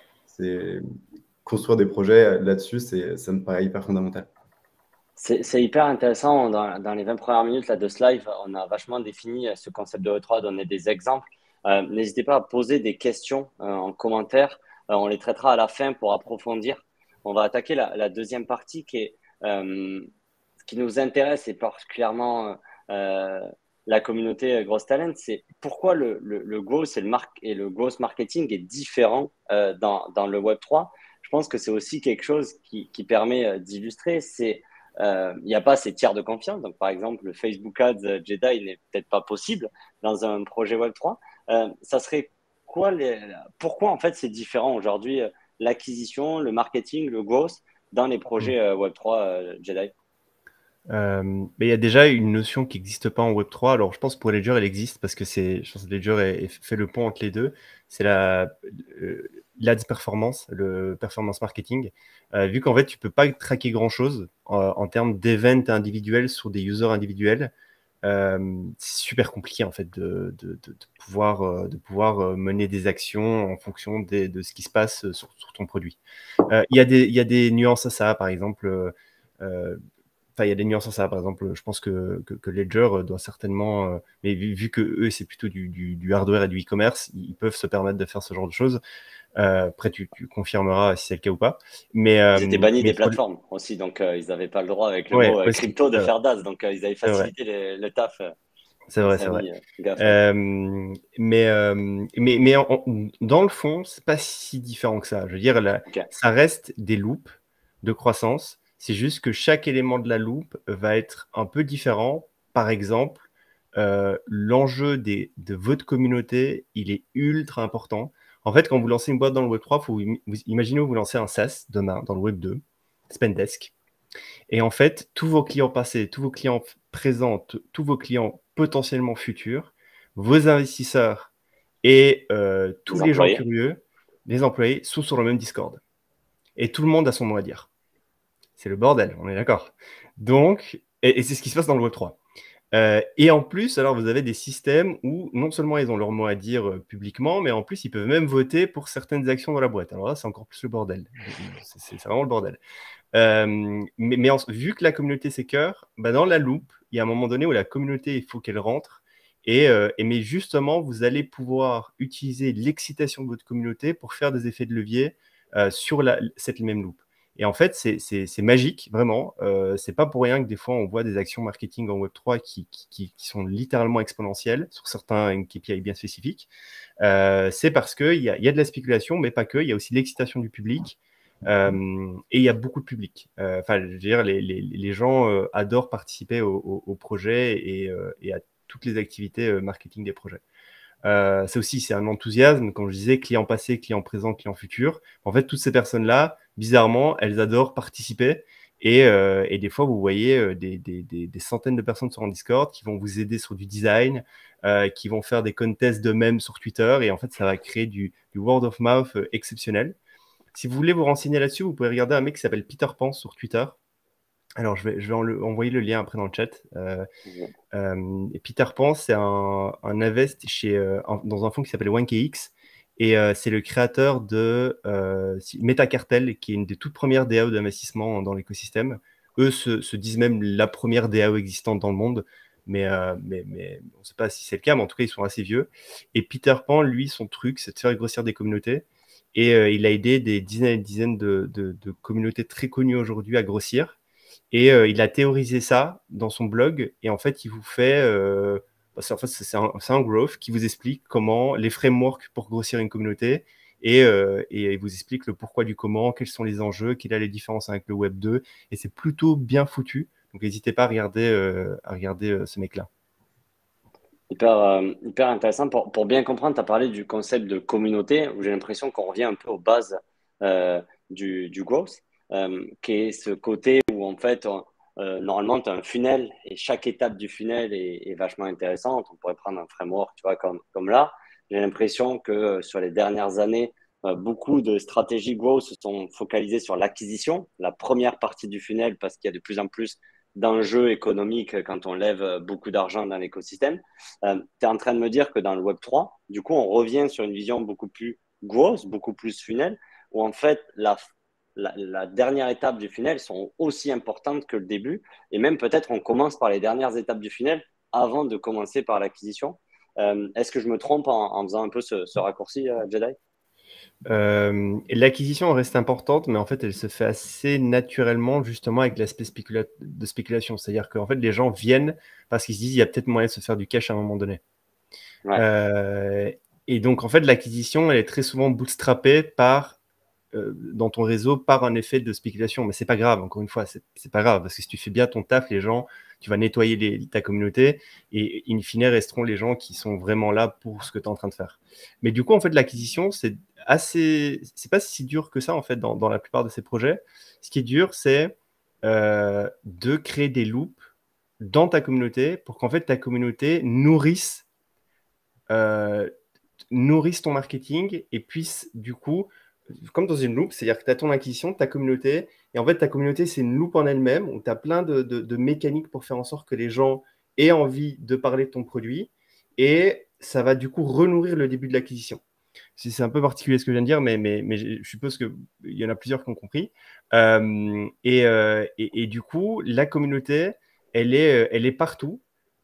c'est construire des projets là-dessus, c'est, ça me paraît hyper fondamental. C'est c'est hyper intéressant. Dans, dans les vingt premières minutes là, de ce live, on a vachement défini euh, ce concept de web trois, donné des exemples. Euh, n'hésitez pas à poser des questions euh, en commentaire. Euh, on les traitera à la fin pour approfondir. On va attaquer la, la deuxième partie qui est euh, ce qui nous intéresse et particulièrement euh, la communauté Growth Talent. C'est pourquoi le, le, le growth et le, mar- et le growth marketing est différent euh, dans, dans le web trois. Je pense que c'est aussi quelque chose qui, qui permet euh, d'illustrer. C'est euh, il n'y a pas ces tiers de confiance. Donc, par exemple, le Facebook Ads euh, Jedi n'est peut-être pas possible dans un projet web trois. Euh, ça serait quoi les... Pourquoi, en fait, c'est différent aujourd'hui, euh, l'acquisition, le marketing, le growth dans les projets euh, web trois euh, Jedi? Euh, mais il y a déjà une notion qui n'existe pas en web trois. Alors, je pense que pour Ledger, elle existe parce que c'est, je pense que Ledger est- est- fait le pont entre les deux. C'est la euh, l'Ads performance, le performance marketing. Euh, vu qu'en fait, tu peux pas traquer grand-chose en, en termes d'events individuels sur des users individuels. Euh, c'est super compliqué en fait de, de, de, de pouvoir, euh, de pouvoir euh, mener des actions en fonction des- de ce qui se passe sur, sur ton produit. Euh, Il y a des, il y a des nuances à ça, par exemple. euh, euh, Enfin, il y a des nuances à ça. Par exemple, je pense que, que, que Ledger doit certainement, euh, mais vu, vu que eux, c'est plutôt du, du, du hardware et du e-commerce, ils peuvent se permettre de faire ce genre de choses. Euh, après, tu, tu confirmeras si c'est le cas ou pas. Mais, Ils étaient euh, bannis mais des il faut... plateformes aussi, donc euh, ils n'avaient pas le droit avec le Ouais, mot euh, aussi. crypto de C'est vrai. faire D A S, donc euh, ils avaient C'est vrai. facilité les- le taf. euh, C'est vrai, les c'est vrai. amis euh, gaffe. Ouais. Euh, mais, euh, mais, mais en- en- dans le fond, c'est pas si différent que ça. Je veux dire, la- Ok. ça reste des loops de croissance. C'est juste que chaque élément de la loop va être un peu différent. Par exemple, euh, l'enjeu des, de votre communauté, il est ultra important. En fait, quand vous lancez une boîte dans le Web trois, faut im- vous, imaginez vous lancez un SaaS demain dans le Web deux, Spendesk. Et en fait, tous vos clients passés, tous vos clients présents, t- tous vos clients potentiellement futurs, vos investisseurs et euh, tous Les les gens employés. curieux, les employés, sont sur le même Discord. Et tout le monde a son mot à dire. C'est le bordel, on est d'accord. Donc, et, et c'est ce qui se passe dans le Web trois. Euh, et en plus, alors vous avez des systèmes où non seulement ils ont leur mot à dire euh, publiquement, mais en plus ils peuvent même voter pour certaines actions dans la boîte. Alors là, c'est encore plus le bordel. C'est c'est- c'est vraiment le bordel. Euh, mais mais en- vu que la communauté c'est cœur, bah dans la loupe, il y a un moment donné où la communauté, il faut qu'elle rentre. Et, euh, et mais justement, vous allez pouvoir utiliser l'excitation de votre communauté pour faire des effets de levier euh, sur la, cette même loupe. Et en fait, c'est c'est- c'est magique, vraiment. Euh, c'est pas pour rien que des fois, on voit des actions marketing en web trois qui, qui, qui- qui sont littéralement exponentielles sur certains K P I bien spécifiques. Euh, c'est parce qu'il y a, il y a de la spéculation, mais pas que. Il y a aussi l'excitation du public. Euh, et il y a beaucoup de public. Euh, Enfin, je veux dire, les, les, les gens euh, adorent participer au, au, au projet et, euh, et à toutes les activités euh, marketing des projets. Euh, c'est aussi, c'est un enthousiasme, comme je disais, client passé, client présent, client futur. En fait, toutes ces personnes-là, bizarrement, elles adorent participer. Et, euh, et des fois, vous voyez euh, des, des, des, des centaines de personnes sur un Discord qui vont vous aider sur du design, euh, qui vont faire des contests d'eux-mêmes sur Twitter. Et en fait, ça va créer du, du word of mouth euh, exceptionnel. Si vous voulez vous renseigner là-dessus, vous pouvez regarder un mec qui s'appelle Peter Pan sur Twitter. Alors, je vais, je vais en le- envoyer le lien après dans le chat. Euh, euh, et Peter Pan, c'est un, un invest chez, euh, un- dans un fonds qui s'appelle one K X. Et euh, c'est le créateur de euh, si- MetaCartel, qui est une des toutes premières D A O d'investissement dans l'écosystème. Eux se, se disent même la première D A O existante dans le monde. Mais, euh, mais, mais on ne sait pas si c'est le cas, mais en tout cas, ils sont assez vieux. Et Peter Pan, lui, son truc, c'est de faire grossir des communautés. Et euh, il a aidé des dizaines et des dizaines de, de- de communautés très connues aujourd'hui à grossir. Et euh, il a théorisé ça dans son blog. Et en fait, il vous fait. Euh, bah, c'est- en fait, c'est c'est un, c'est un growth qui vous explique comment les frameworks pour grossir une communauté. Et, euh, et il vous explique le pourquoi du comment, quels sont les enjeux, quelle est la différence avec le Web deux. Et c'est plutôt bien foutu. Donc, n'hésitez pas à regarder, euh, à regarder euh, ce mec-là. Hyper, euh, hyper intéressant. Pour, pour bien comprendre, tu as parlé du concept de communauté, où j'ai l'impression qu'on revient un peu aux bases euh, du, du growth. euh, qui est ce côté où en fait, on- euh, normalement, tu as un funnel et chaque étape du funnel est, est vachement intéressante. On pourrait prendre un framework, tu vois, comme, comme là. J'ai l'impression que euh, sur les dernières années, euh, beaucoup de stratégies growth se sont focalisées sur l'acquisition, la première partie du funnel, parce qu'il y a de plus en plus d'enjeux économiques quand on lève euh, beaucoup d'argent dans l'écosystème. Euh, tu es en train de me dire que dans le Web trois, du coup, on revient sur une vision beaucoup plus growth, beaucoup plus funnel, où en fait, la, la, la dernière étape du funnel sont aussi importantes que le début. Et même peut-être on commence par les dernières étapes du funnel avant de commencer par l'acquisition. Euh, Est-ce que je me trompe en, en faisant un peu ce, ce raccourci, euh, Jedi? Euh, l'acquisition reste importante, mais en fait, elle se fait assez naturellement, justement, avec l'aspect spécula de spéculation. C'est-à-dire qu'en fait, les gens viennent parce qu'ils se disent il y a peut-être moyen de se faire du cash à un moment donné. Ouais. Euh, et donc, en fait, l'acquisition, elle est très souvent bootstrappée par, euh, dans ton réseau par un effet de spéculation. Mais c'est pas grave, encore une fois, c'est pas grave, parce que si tu fais bien ton taf, les gens, tu vas nettoyer les, ta communauté, et in fine, resteront les gens qui sont vraiment là pour ce que tu es en train de faire. Mais du coup, en fait, l'acquisition, c'est assez, c'est pas si dur que ça, en fait, dans, dans la plupart de ces projets. Ce qui est dur, c'est euh, de créer des loops dans ta communauté pour qu'en fait, ta communauté nourrisse euh, nourrisse ton marketing et puisse du coup, comme dans une loupe, c'est-à-dire que tu as ton acquisition, ta communauté, et en fait ta communauté c'est une loupe en elle-même, où tu as plein de, de, de mécaniques pour faire en sorte que les gens aient envie de parler de ton produit, et ça va du coup renourrir le début de l'acquisition. C'est un peu particulier ce que je viens de dire, mais, mais, mais je suppose qu'il y en a plusieurs qui ont compris. Euh, et, euh, et, et, du coup, la communauté, elle est, elle est partout,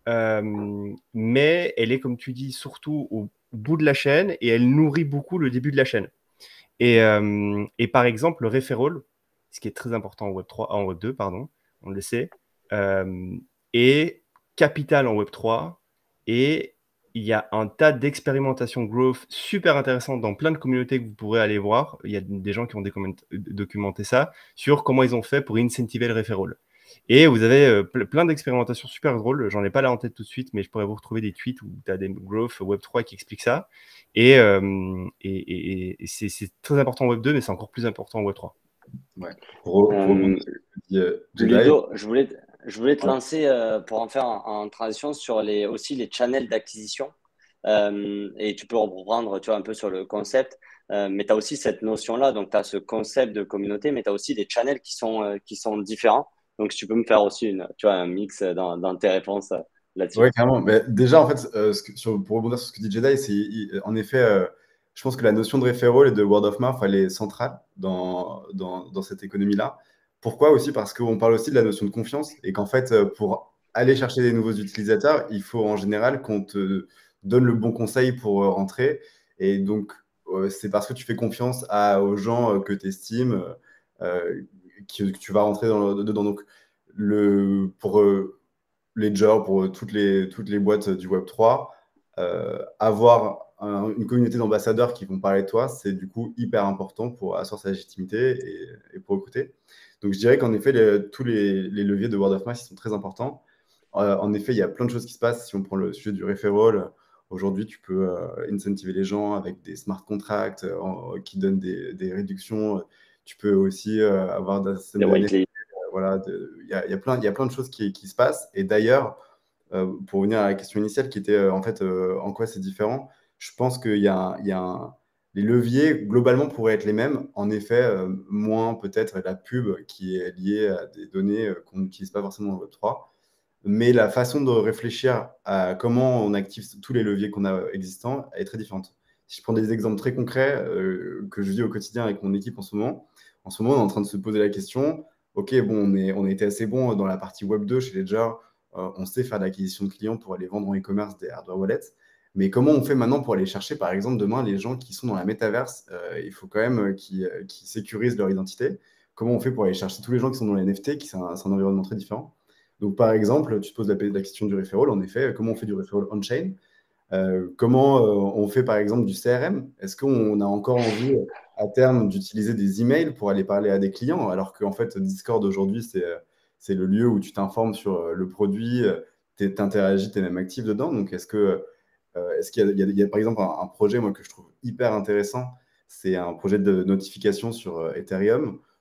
euh, mais elle est, comme tu dis, surtout au bout de la chaîne et elle nourrit beaucoup le début de la chaîne. Et, euh, et par exemple, le referral, ce qui est très important en Web trois, en Web deux, pardon, on le sait, euh, est capital en Web trois et il y a un tas d'expérimentations growth super intéressantes dans plein de communautés que vous pourrez aller voir. Il y a des gens qui ont documenté ça sur comment ils ont fait pour incentiver le referral. Et vous avez euh, plein d'expérimentations super drôles. J'en ai pas là en tête tout de suite, mais je pourrais vous retrouver des tweets où tu as des growth Web trois qui expliquent ça. Et, euh, et, et, et c'est très important en Web deux, mais c'est encore plus important en Web trois. Ouais. Pour, pour Euh, dit, euh, Ludo, je voulais, je voulais te ouais. lancer euh, pour en faire en, en transition sur les, aussi les channels d'acquisition. Euh, et tu peux reprendre, tu vois, un peu sur le concept. Euh, mais tu as aussi cette notion-là. Donc, tu as ce concept de communauté, mais tu as aussi des channels qui sont, euh, qui sont différents. Donc, si tu peux me faire aussi une, tu vois, un mix dans, dans tes réponses euh, là-dessus. Oui, carrément. Mais déjà, en fait, euh, ce que- sur- pour rebondir sur ce que dit Jedi, c'est il- en effet, euh, je pense que la notion de referral et de word of mouth, elle est centrale dans, dans, dans cette économie-là. Pourquoi aussi? Parce qu'on parle aussi de la notion de confiance et qu'en fait, euh, pour aller chercher des nouveaux utilisateurs, il faut en général qu'on te donne le bon conseil pour euh, rentrer. Et donc, euh, c'est parce que tu fais confiance à, aux gens euh, que tu estimes euh, que, que tu vas rentrer dans, dedans. Donc, le, pour. euh, Ledger, pour toutes les, toutes les boîtes du Web trois, euh, avoir un, une communauté d'ambassadeurs qui vont parler de toi, c'est du coup hyper important pour asseoir sa légitimité et, et pour recruter. Donc je dirais qu'en effet, les, tous les, les, leviers de word of mouth sont très importants. Euh, en effet, il y a plein de choses qui se passent. Si on prend le sujet du referral, aujourd'hui, tu peux euh, incentiver les gens avec des smart contracts euh, qui donnent des, des, réductions. Tu peux aussi euh, avoir un système Des de white voilà, il y a, y, a plein, y a plein de choses qui, qui se passent. Et d'ailleurs, euh, pour revenir à la question initiale qui était euh, en fait euh, en quoi c'est différent, je pense qu'il y a, y a un, les leviers globalement pourraient être les mêmes. En effet, euh, moins peut-être la pub qui est liée à des données euh, qu'on n'utilise pas forcément dans Web trois. Mais la façon de réfléchir à comment on active tous les leviers qu'on a existants est très différente. Si je prends des exemples très concrets euh, que je vis au quotidien avec mon équipe en ce moment, en ce moment, on est en train de se poser la question, ok, bon, on, est, on a été assez bon dans la partie Web deux chez Ledger, euh, on sait faire de l'acquisition de clients pour aller vendre en e-commerce des hardware wallets, mais comment on fait maintenant pour aller chercher, par exemple, demain, les gens qui sont dans la métaverse, euh, il faut quand même qu'ils euh, qu'ils sécurisent leur identité. Comment on fait pour aller chercher tous les gens qui sont dans les N F T, qui c'est un, un environnement très différent. Donc, par exemple, tu te poses la, la question du referral, en effet, comment on fait du referral on-chain euh, Comment euh, on fait, par exemple, du C R M Est-ce qu'on a encore envie, à terme, d'utiliser des emails pour aller parler à des clients, alors qu'en fait, Discord, aujourd'hui, c'est c'est le lieu où tu t'informes sur le produit, tu interagis, tu es même actif dedans. Donc, est-ce que euh, est-ce qu'il y, y, y a, par exemple, un, un projet moi, que je trouve hyper intéressant, c'est un projet de notification sur euh, Ethereum,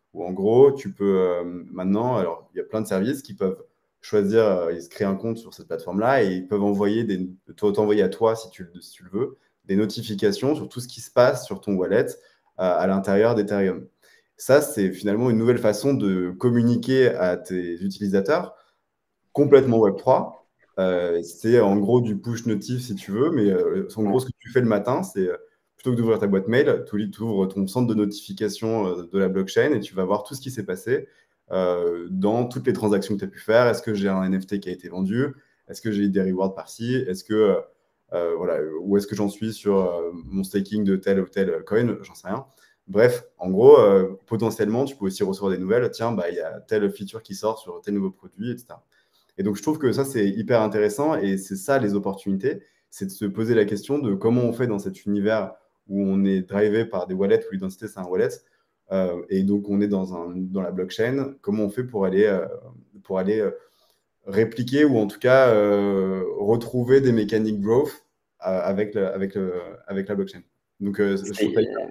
où en gros, tu peux euh, maintenant, alors il y a plein de services qui peuvent choisir, euh, ils se créent un compte sur cette plateforme-là et ils peuvent envoyer des, t'envoyer à toi, si tu, si tu le veux, des notifications sur tout ce qui se passe sur ton wallet euh, à l'intérieur d'Ethereum. Ça, c'est finalement une nouvelle façon de communiquer à tes utilisateurs, complètement web trois. Euh, c'est en gros du push notif si tu veux, mais euh, en gros, ce que tu fais le matin, c'est euh, plutôt que d'ouvrir ta boîte mail, tu ouvres ton centre de notification euh, de la blockchain et tu vas voir tout ce qui s'est passé euh, dans toutes les transactions que tu as pu faire. Est-ce que j'ai un N F T qui a été vendu? Est-ce que j'ai eu des rewards par-ci? Est-ce que, euh, voilà, où est-ce que j'en suis sur euh, mon staking de tel ou tel coin? J'en sais rien. Bref, en gros, euh, potentiellement, tu peux aussi recevoir des nouvelles. Tiens, bah, il y a telle feature qui sort sur tel nouveau produit, et cetera. Et donc, je trouve que ça, c'est hyper intéressant et c'est ça les opportunités, c'est de se poser la question de comment on fait dans cet univers où on est drivé par des wallets, où l'identité, c'est un wallet, euh, et donc on est dans, un, dans la blockchain, comment on fait pour aller, euh, pour aller euh, répliquer ou en tout cas euh, retrouver des mécaniques growth euh, avec, le, avec, le, avec la blockchain. Donc, euh, je trouve ça hyper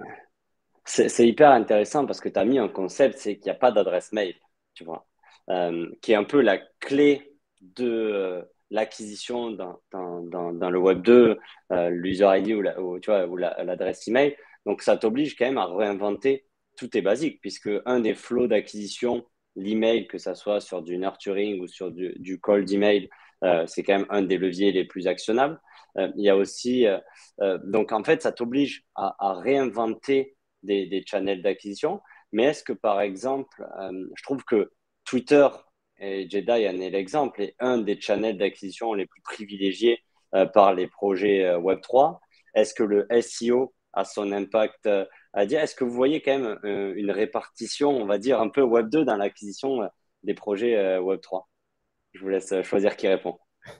C'est c'est hyper intéressant parce que tu as mis un concept, c'est qu'il n'y a pas d'adresse mail, tu vois, euh, qui est un peu la clé de euh, l'acquisition dans, dans, dans, dans le Web deux, euh, l'user I D ou la- ou, tu vois, ou la- l'adresse email. Donc, ça t'oblige quand même à réinventer tous tes basiques, puisque un des flows d'acquisition, l'email, que ça soit sur du nurturing ou sur du, du cold email, euh, c'est quand même un des leviers les plus actionnables. Euh, il y a aussi, euh, euh, donc en fait, ça t'oblige à, à réinventer des, des channels d'acquisition. Mais est-ce que, par exemple, euh, je trouve que Twitter, et Jedi en est l'exemple, est un des channels d'acquisition les plus privilégiés euh, par les projets euh, Web trois. Est-ce que le S E O a son impact euh, à dire? Est-ce que vous voyez quand même euh, une répartition, on va dire, un peu Web deux dans l'acquisition euh, des projets euh, Web trois? Je vous laisse choisir qui répond.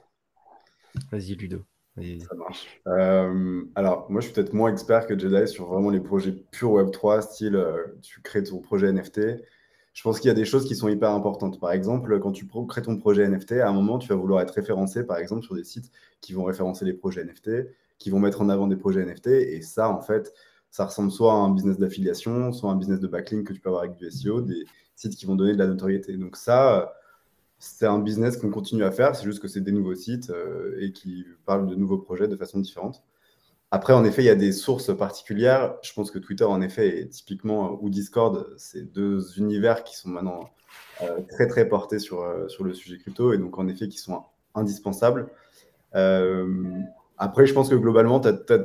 Vas-y, Ludo. Vas-y. Ça marche. Euh, alors, moi, je suis peut-être moins expert que Jedi sur vraiment les projets purs web trois, style euh, tu crées ton projet N F T. Je pense qu'il y a des choses qui sont hyper importantes. Par exemple, quand tu pro- crées ton projet N F T, à un moment, tu vas vouloir être référencé, par exemple, sur des sites qui vont référencer les projets N F T, qui vont mettre en avant des projets N F T. Et ça, en fait, ça ressemble soit à un business d'affiliation, soit à un business de backlink que tu peux avoir avec du S E O, des sites qui vont donner de la notoriété. Donc ça, c'est un business qu'on continue à faire, c'est juste que c'est des nouveaux sites euh, et qui parlent de nouveaux projets de façon différente. Après, en effet, il y a des sources particulières. Je pense que Twitter, en effet, est typiquement, ou Discord, c'est deux univers qui sont maintenant euh, très, très portés sur, euh, sur le sujet crypto et donc, en effet, qui sont indispensables. Euh, après, je pense que globalement, tu as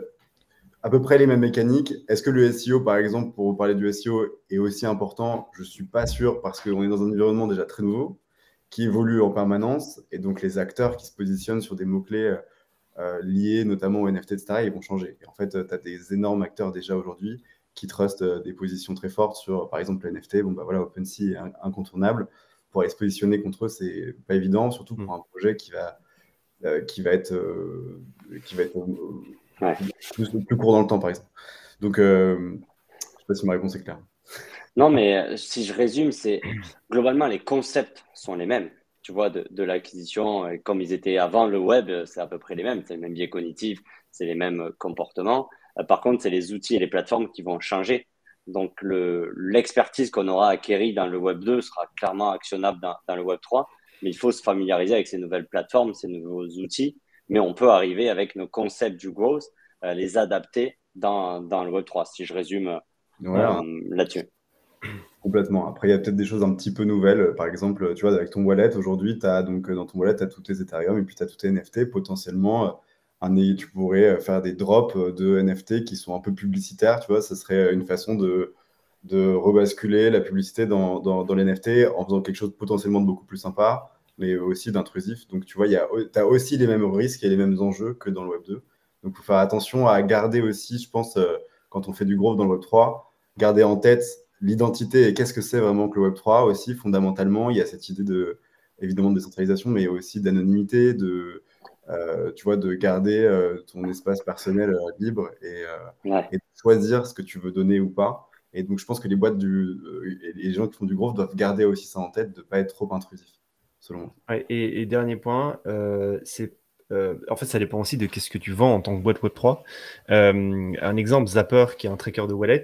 à peu près les mêmes mécaniques. Est-ce que le S E O, par exemple, pour parler du S E O, est aussi important? Je ne suis pas sûr parce qu'on est dans un environnement déjà très nouveau qui évolue en permanence et donc les acteurs qui se positionnent sur des mots-clés euh, liés notamment au N F T, et cetera, ils vont changer. Et en fait, tu as des énormes acteurs déjà aujourd'hui qui trustent euh, des positions très fortes sur, par exemple, le N F T. Bon, bah voilà, OpenSea est incontournable. Pour aller se positionner contre eux, c'est pas évident, surtout pour un projet qui va, euh, qui va être, euh, qui va être euh, Ouais. plus, plus court dans le temps, par exemple. Donc, euh, je ne sais pas si ma réponse est claire. Non, mais euh, si je résume, c'est globalement les concepts sont les mêmes, tu vois, de, de l'acquisition, euh, comme ils étaient avant le web, euh, c'est à peu près les mêmes, c'est les mêmes biais cognitifs, c'est les mêmes euh, comportements. Euh, par contre, c'est les outils et les plateformes qui vont changer. Donc, le, l'expertise qu'on aura acquérie dans le web deux sera clairement actionnable dans, dans le web trois, mais il faut se familiariser avec ces nouvelles plateformes, ces nouveaux outils, mais on peut arriver avec nos concepts du growth, euh, les adapter dans, dans le web trois, si je résume Ouais, euh, hein. là-dessus. Complètement. Après, il y a peut-être des choses un petit peu nouvelles. Par exemple, tu vois, avec ton wallet, aujourd'hui, t'as, donc, dans ton wallet, tu as tous tes Ethereum et puis tu as tous tes N F T. Potentiellement, un, tu pourrais faire des drops de N F T qui sont un peu publicitaires. Tu vois, ça serait une façon de, de rebasculer la publicité dans, dans, dans les N F T en faisant quelque chose potentiellement de beaucoup plus sympa, mais aussi d'intrusif. Donc, tu vois, tu as aussi les mêmes risques et les mêmes enjeux que dans le Web deux. Donc, il faut faire attention à garder aussi, je pense, quand on fait du growth dans le Web trois, garder en tête l'identité et qu'est-ce que c'est vraiment que le Web trois aussi, fondamentalement, il y a cette idée de, évidemment, de décentralisation, mais aussi d'anonymité, de, euh, tu vois, de garder euh, ton espace personnel euh, libre et, euh, Ouais. et de choisir ce que tu veux donner ou pas. Et donc, je pense que les boîtes du, euh, et les gens qui font du growth doivent garder aussi ça en tête, de ne pas être trop intrusif, selon moi. Ouais, et, et dernier point, euh, c'est euh, en fait, ça dépend aussi de qu'est-ce que tu vends en tant que boîte Web trois. Euh, un exemple, Zapper, qui est un tracker de wallet,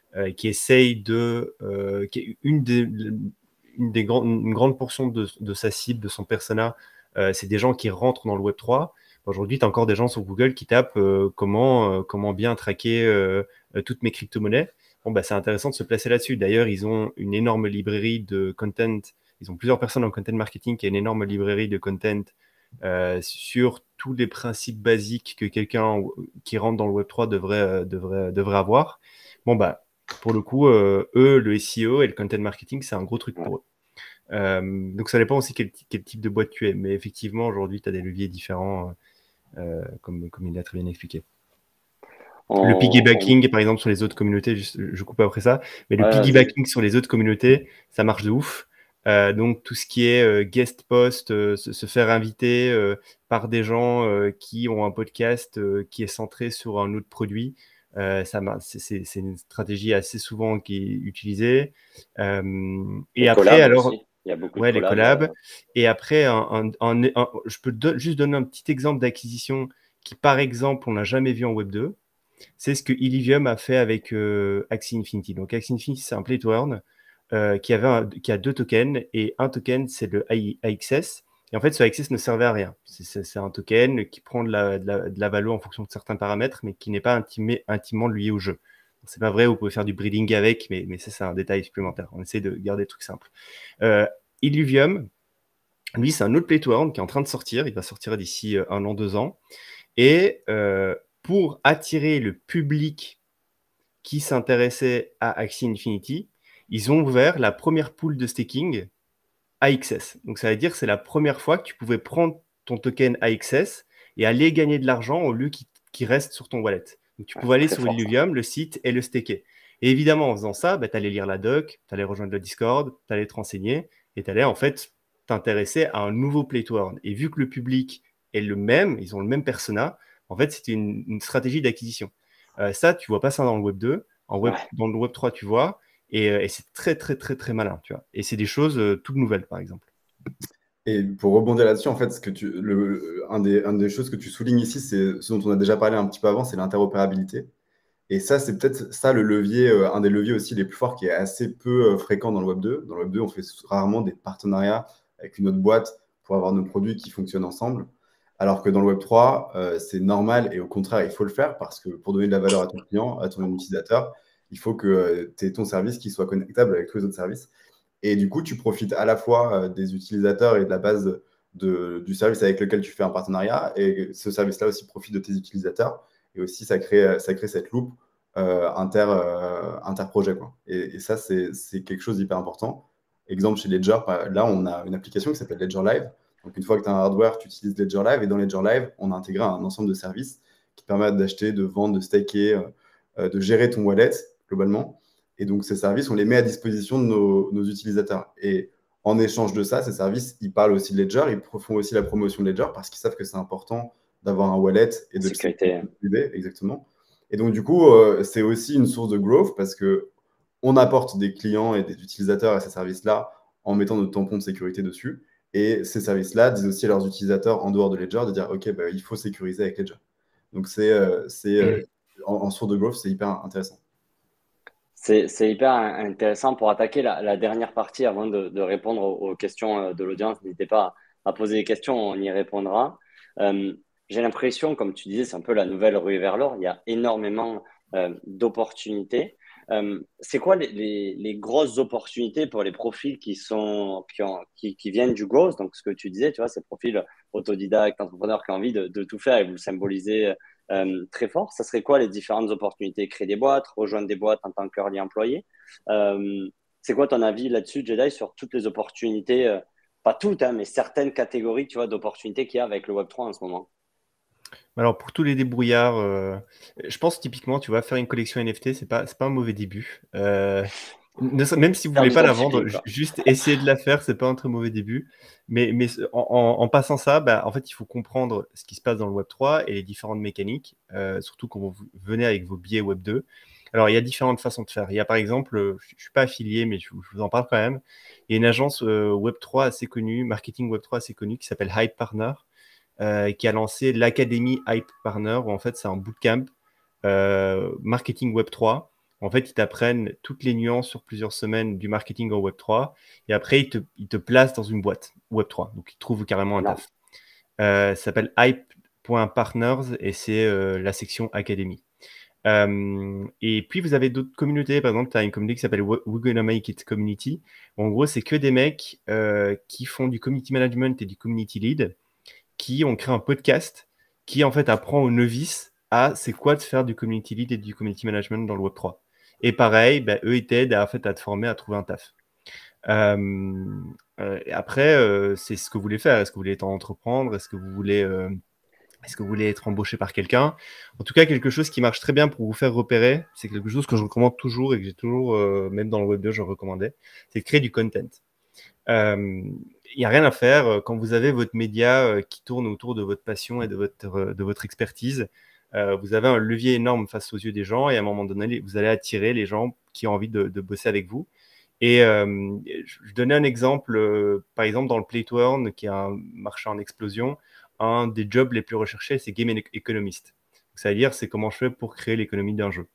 euh, qui essaye de, euh, qui est une des, une des grandes, une grande portion de, de sa cible, de son persona, euh, c'est des gens qui rentrent dans le web trois. Aujourd'hui, tu as encore des gens sur Google qui tapent euh, comment, euh, comment bien traquer euh, toutes mes crypto-monnaies. Bon, bah, c'est intéressant de se placer là-dessus. D'ailleurs, ils ont une énorme librairie de content. Ils ont plusieurs personnes en content marketing qui a une énorme librairie de content euh, sur tous les principes basiques que quelqu'un qui rentre dans le web trois devrait, euh, devrait, devrait avoir. Bon, bah, pour le coup, euh, eux, le S E O et le content marketing, c'est un gros truc pour eux. Euh, donc, ça dépend aussi quel, quel type de boîte tu es. Mais effectivement, aujourd'hui, tu as des leviers différents, euh, comme, comme il l'a très bien expliqué. On, le piggybacking, on... par exemple, sur les autres communautés, je, je coupe après ça, mais le ouais, piggybacking sur les autres communautés, ça marche de ouf. Euh, donc, tout ce qui est euh, guest post, euh, se, se faire inviter euh, par des gens euh, qui ont un podcast euh, qui est centré sur un autre produit, euh, c'est une stratégie assez souvent qui est utilisée. Euh, et les après, alors, aussi. Il y a beaucoup ouais, de collabs, les collabs. Euh... Et après, un, un, un, un, je peux do juste donner un petit exemple d'acquisition qui, par exemple, on n'a jamais vu en web deux. C'est ce que Illivium a fait avec euh, Axie Infinity. Donc, Axie Infinity, c'est un play to earn euh, qui, avait un, qui a deux tokens et un token, c'est le A X S. Et en fait, ce A X S ne servait à rien. C'est un token qui prend de la, de, la, de la valeur en fonction de certains paramètres, mais qui n'est pas intimé, intimement lié au jeu. C'est pas vrai, vous pouvez faire du breeding avec, mais, mais ça, c'est un détail supplémentaire. On essaie de garder des trucs simples. Euh, Illuvium, lui, c'est un autre play to earn qui est en train de sortir. Il va sortir d'ici un an, deux ans. Et euh, pour attirer le public qui s'intéressait à Axie Infinity, ils ont ouvert la première pool de staking A X S. Donc, ça veut dire que c'est la première fois que tu pouvais prendre ton token A X S et aller gagner de l'argent au lieu qu'il qu reste sur ton wallet. Donc, tu pouvais aller sur Illuvium, le site, et le staker. Et évidemment, en faisant ça, bah, tu allais lire la doc, tu allais rejoindre le Discord, tu allais te renseigner et tu allais en fait t'intéresser à un nouveau play to earn. Et vu que le public est le même, ils ont le même persona, en fait, c'était une, une stratégie d'acquisition. Euh, ça, tu vois pas ça dans le web deux. En web, ouais. Dans le web trois, tu vois. Et, et c'est très, très, très, très malin, tu vois. Et c'est des choses euh, toutes nouvelles, par exemple. Et pour rebondir là-dessus, en fait, ce que tu, le, un des, un des choses que tu soulignes ici, c'est ce dont on a déjà parlé un petit peu avant, c'est l'interopérabilité. Et ça, c'est peut-être ça le levier, euh, un des leviers aussi les plus forts qui est assez peu euh, fréquent dans le web deux. Dans le web deux, on fait rarement des partenariats avec une autre boîte pour avoir nos produits qui fonctionnent ensemble. Alors que dans le web trois, euh, c'est normal et au contraire, il faut le faire parce que pour donner de la valeur à ton client, à ton utilisateur, il faut que euh, tu aies ton service qui soit connectable avec tous les autres services. Et du coup, tu profites à la fois euh, des utilisateurs et de la base de, du service avec lequel tu fais un partenariat. Et ce service-là aussi profite de tes utilisateurs. Et aussi, ça crée, ça crée cette loupe euh, inter, euh, interprojet, quoi. Et, et ça, c'est quelque chose d'hyper important. Exemple, chez Ledger, là, on a une application qui s'appelle Ledger Live. Donc, une fois que tu as un hardware, tu utilises Ledger Live. Et dans Ledger Live, on a intégré un ensemble de services qui permettent d'acheter, de vendre, de staker, euh, de gérer ton wallet, globalement. Et donc, ces services, on les met à disposition de nos, nos utilisateurs. Et en échange de ça, ces services, ils parlent aussi de Ledger, ils font aussi la promotion de Ledger parce qu'ils savent que c'est important d'avoir un wallet et de sécurité. Le exactement. Et donc, du coup, euh, c'est aussi une source de growth parce qu'on apporte des clients et des utilisateurs à ces services-là en mettant notre tampon de sécurité dessus. Et ces services-là disent aussi à leurs utilisateurs en dehors de Ledger de dire, OK, bah, il faut sécuriser avec Ledger. Donc, c'est euh, euh, en, en source de growth, c'est hyper intéressant. C'est hyper intéressant pour attaquer la, la dernière partie avant de, de répondre aux, aux questions de l'audience. N'hésitez pas à, à poser des questions, on y répondra. Euh, J'ai l'impression, comme tu disais, c'est un peu la nouvelle rue vers l'or. Il y a énormément euh, d'opportunités. Euh, c'est quoi les, les, les grosses opportunités pour les profils qui, sont, qui, ont, qui, qui viennent du growth? Donc, ce que tu disais, tu vois, ces profils autodidactes, entrepreneurs qui ont envie de, de tout faire et vous le symbolisez Euh, très fort. Ça serait quoi les différentes opportunités? Créer des boîtes, rejoindre des boîtes en tant qu'early employé. Euh, c'est quoi ton avis là-dessus, Jedi, sur toutes les opportunités, euh, pas toutes, hein, mais certaines catégories, tu vois, d'opportunités qu'il y a avec le web trois en ce moment? Alors, pour tous les débrouillards, euh, je pense typiquement, tu vois, faire une collection N F T, c'est pas, c'est pas un mauvais début. Euh, Même si vous ne voulez pas la vendre, juste essayer de la faire, c'est pas un très mauvais début. Mais, mais en, en, en passant ça, bah, en fait, il faut comprendre ce qui se passe dans le web trois et les différentes mécaniques, euh, surtout quand vous venez avec vos billets web deux. Alors, il y a différentes façons de faire. Il y a par exemple, je ne suis pas affilié, mais je, je vous en parle quand même. Il y a une agence euh, web trois assez connue, marketing web trois assez connue, qui s'appelle Hype Partner, euh, qui a lancé l'académie Hype Partner, où en fait, c'est un bootcamp euh, marketing web trois, En fait, ils t'apprennent toutes les nuances sur plusieurs semaines du marketing en web trois. Et après, ils te, ils te placent dans une boîte web trois. Donc, ils trouvent carrément un Non. taf. Euh, ça s'appelle hype point partners et c'est euh, la section académie. Euh, et puis, vous avez d'autres communautés. Par exemple, tu as une communauté qui s'appelle We're Gonna Make It Community. En gros, c'est que des mecs euh, qui font du community management et du community lead, qui ont créé un podcast qui, en fait, apprend aux novices à c'est quoi de faire du community lead et du community management dans le web trois. Et pareil, bah, eux, ils t'aident à, en fait, à te former à trouver un taf. Euh, euh, et après, euh, c'est ce que vous voulez faire. Est-ce que vous voulez être entreprendre? Est-ce que vous voulez... Euh, Est-ce que vous voulez être embauché par quelqu'un? En tout cas, quelque chose qui marche très bien pour vous faire repérer, c'est quelque chose que je recommande toujours et que j'ai toujours, euh, même dans le web deux, je recommandais, c'est de créer du content. Il euh, n'y a rien à faire quand vous avez votre média euh, qui tourne autour de votre passion et de votre, euh, de votre expertise. Euh, vous avez un levier énorme face aux yeux des gens et à un moment donné, vous allez attirer les gens qui ont envie de, de bosser avec vous. Et euh, je donnais un exemple, euh, par exemple, dans le Play to Earn, qui est un marché en explosion, un des jobs les plus recherchés, c'est Game Economist. C'est-à-dire, c'est comment je fais pour créer l'économie d'un jeu.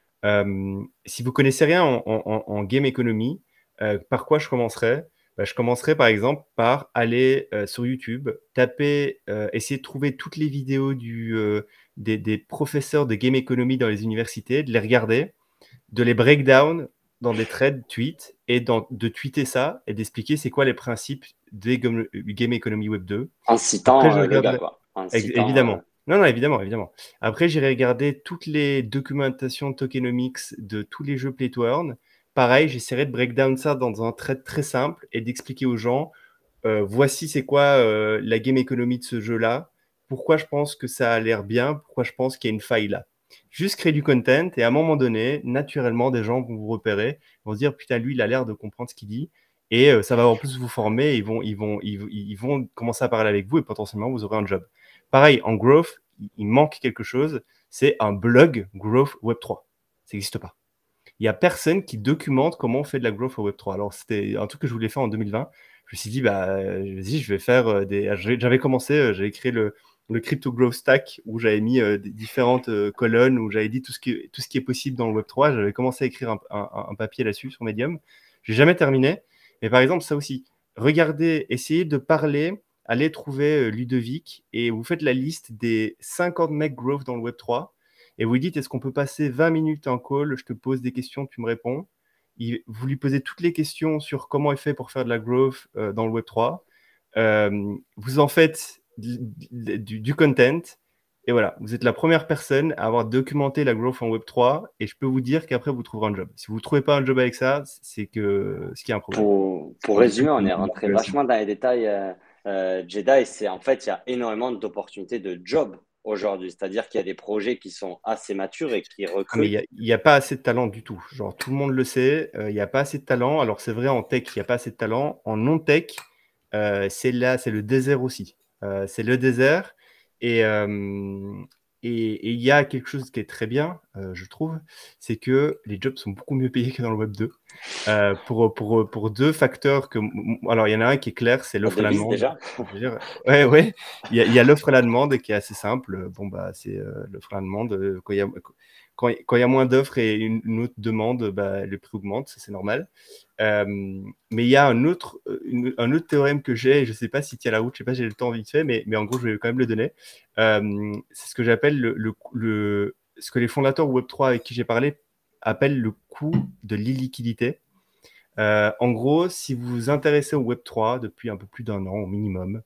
Euh, si vous connaissez rien en, en, en game economy, euh, par quoi je commencerais? Bah, je commencerai par exemple par aller euh, sur YouTube, taper, euh, essayer de trouver toutes les vidéos du, euh, des, des professeurs de game economy dans les universités, de les regarder, de les break down dans des threads tweets et dans, de tweeter ça et d'expliquer c'est quoi les principes des game, game economy web deux. En citant Après, je euh, le gars, regarderai... quoi. En Ex- citant, Évidemment. euh, Non, non, évidemment, évidemment. Après, j'irai regarder toutes les documentations tokenomics de tous les jeux Play to Earn. Pareil, j'essaierai de break down ça dans un thread très simple et d'expliquer aux gens, euh, voici c'est quoi euh, la game economy de ce jeu-là, pourquoi je pense que ça a l'air bien, pourquoi je pense qu'il y a une faille là. Juste créer du content et à un moment donné, naturellement, des gens vont vous repérer, vont se dire, putain, lui, il a l'air de comprendre ce qu'il dit. Et euh, ça va en plus vous former, ils vont, ils, vont, ils, ils vont commencer à parler avec vous et potentiellement vous aurez un job. Pareil, en growth, il manque quelque chose, c'est un blog growth web trois. Ça n'existe pas. Il n'y a personne qui documente comment on fait de la growth au web trois. Alors, c'était un truc que je voulais faire en deux mille vingt. Je me suis dit, bah, vas-y, je vais faire euh, des. J'avais commencé, euh, j'avais créé le, le Crypto Growth Stack où j'avais mis euh, des différentes euh, colonnes, où j'avais dit tout ce, qui, tout ce qui est possible dans le web trois. J'avais commencé à écrire un, un, un papier là-dessus sur Medium. Je n'ai jamais terminé. Mais par exemple, ça aussi, regardez, essayez de parler, allez trouver euh, Ludovic et vous faites la liste des cinquante mecs growth dans le web trois et vous dites, est-ce qu'on peut passer vingt minutes en call, je te pose des questions, tu me réponds. Il, vous lui posez toutes les questions sur comment il fait pour faire de la growth euh, dans le web trois. Euh, vous en faites du, du, du content. Et voilà, vous êtes la première personne à avoir documenté la growth en web trois. Et je peux vous dire qu'après, vous trouverez un job. Si vous ne trouvez pas un job avec ça, c'est que ce qu'il y a un problème. pour, pour résumer, on est rentré vachement dans les détails, euh, euh, Jedi. C'est en fait, il y a énormément d'opportunités de job aujourd'hui. C'est-à-dire qu'il y a des projets qui sont assez matures et qui recrutent. Ah, mais il n'y a, a pas assez de talent du tout. Genre, tout le monde le sait, il euh, n'y a pas assez de talent. Alors, c'est vrai, en tech, il n'y a pas assez de talent. En non-tech, euh, c'est là, c'est le désert aussi. Euh, c'est le désert. Et euh, et il y a quelque chose qui est très bien, euh, je trouve, c'est que les jobs sont beaucoup mieux payés que dans le web deux. Euh, pour, pour, pour deux facteurs que... Alors, il y en a un qui est clair, c'est l'offre et la demande. Déjà je veux dire, ouais, ouais. Il y a, il y a l'offre et la demande qui est assez simple. Bon, bah, c'est euh, l'offre et la demande. Quand il y a, quand, quand il y a moins d'offres et une, une autre demande, bah, le prix augmente, ça c'est normal. Euh, mais il y a un autre, une, un autre théorème que j'ai, je ne sais pas s'il tient la route, je ne sais pas si j'ai le temps vite fait, mais, mais en gros, je vais quand même le donner. Euh, c'est ce que j'appelle le, le, le, ce que les fondateurs web trois avec qui j'ai parlé appellent le coût de l'illiquidité. Euh, en gros, si vous vous intéressez au web trois depuis un peu plus d'un an au minimum,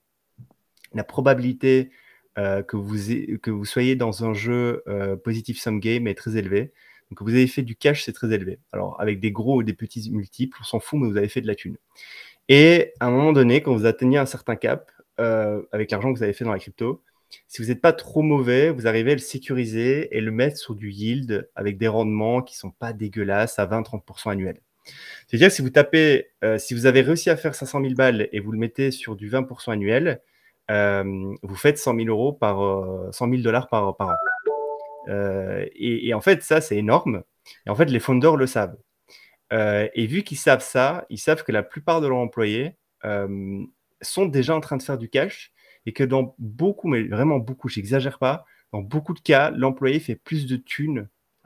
la probabilité euh, que, vous ayez, que vous soyez dans un jeu euh, positive sum game est très élevée. Donc, vous avez fait du cash, c'est très élevé. Alors, avec des gros ou des petits multiples, on s'en fout, mais vous avez fait de la thune. Et à un moment donné, quand vous atteignez un certain cap, euh, avec l'argent que vous avez fait dans la crypto, si vous n'êtes pas trop mauvais, vous arrivez à le sécuriser et le mettre sur du yield avec des rendements qui ne sont pas dégueulasses à vingt à trente pour cent annuels. C'est-à-dire que si vous tapez, euh, si vous avez réussi à faire cinq cent mille balles et vous le mettez sur du vingt pour cent annuel, euh, vous faites cent mille euros par, euh, cent mille dollars par, par an. Euh, et, et en fait, ça, c'est énorme. Et en fait, les founders le savent. Euh, et vu qu'ils savent ça, ils savent que la plupart de leurs employés euh, sont déjà en train de faire du cash et que dans beaucoup, mais vraiment beaucoup, j'exagère pas, dans beaucoup de cas, l'employé fait plus de thunes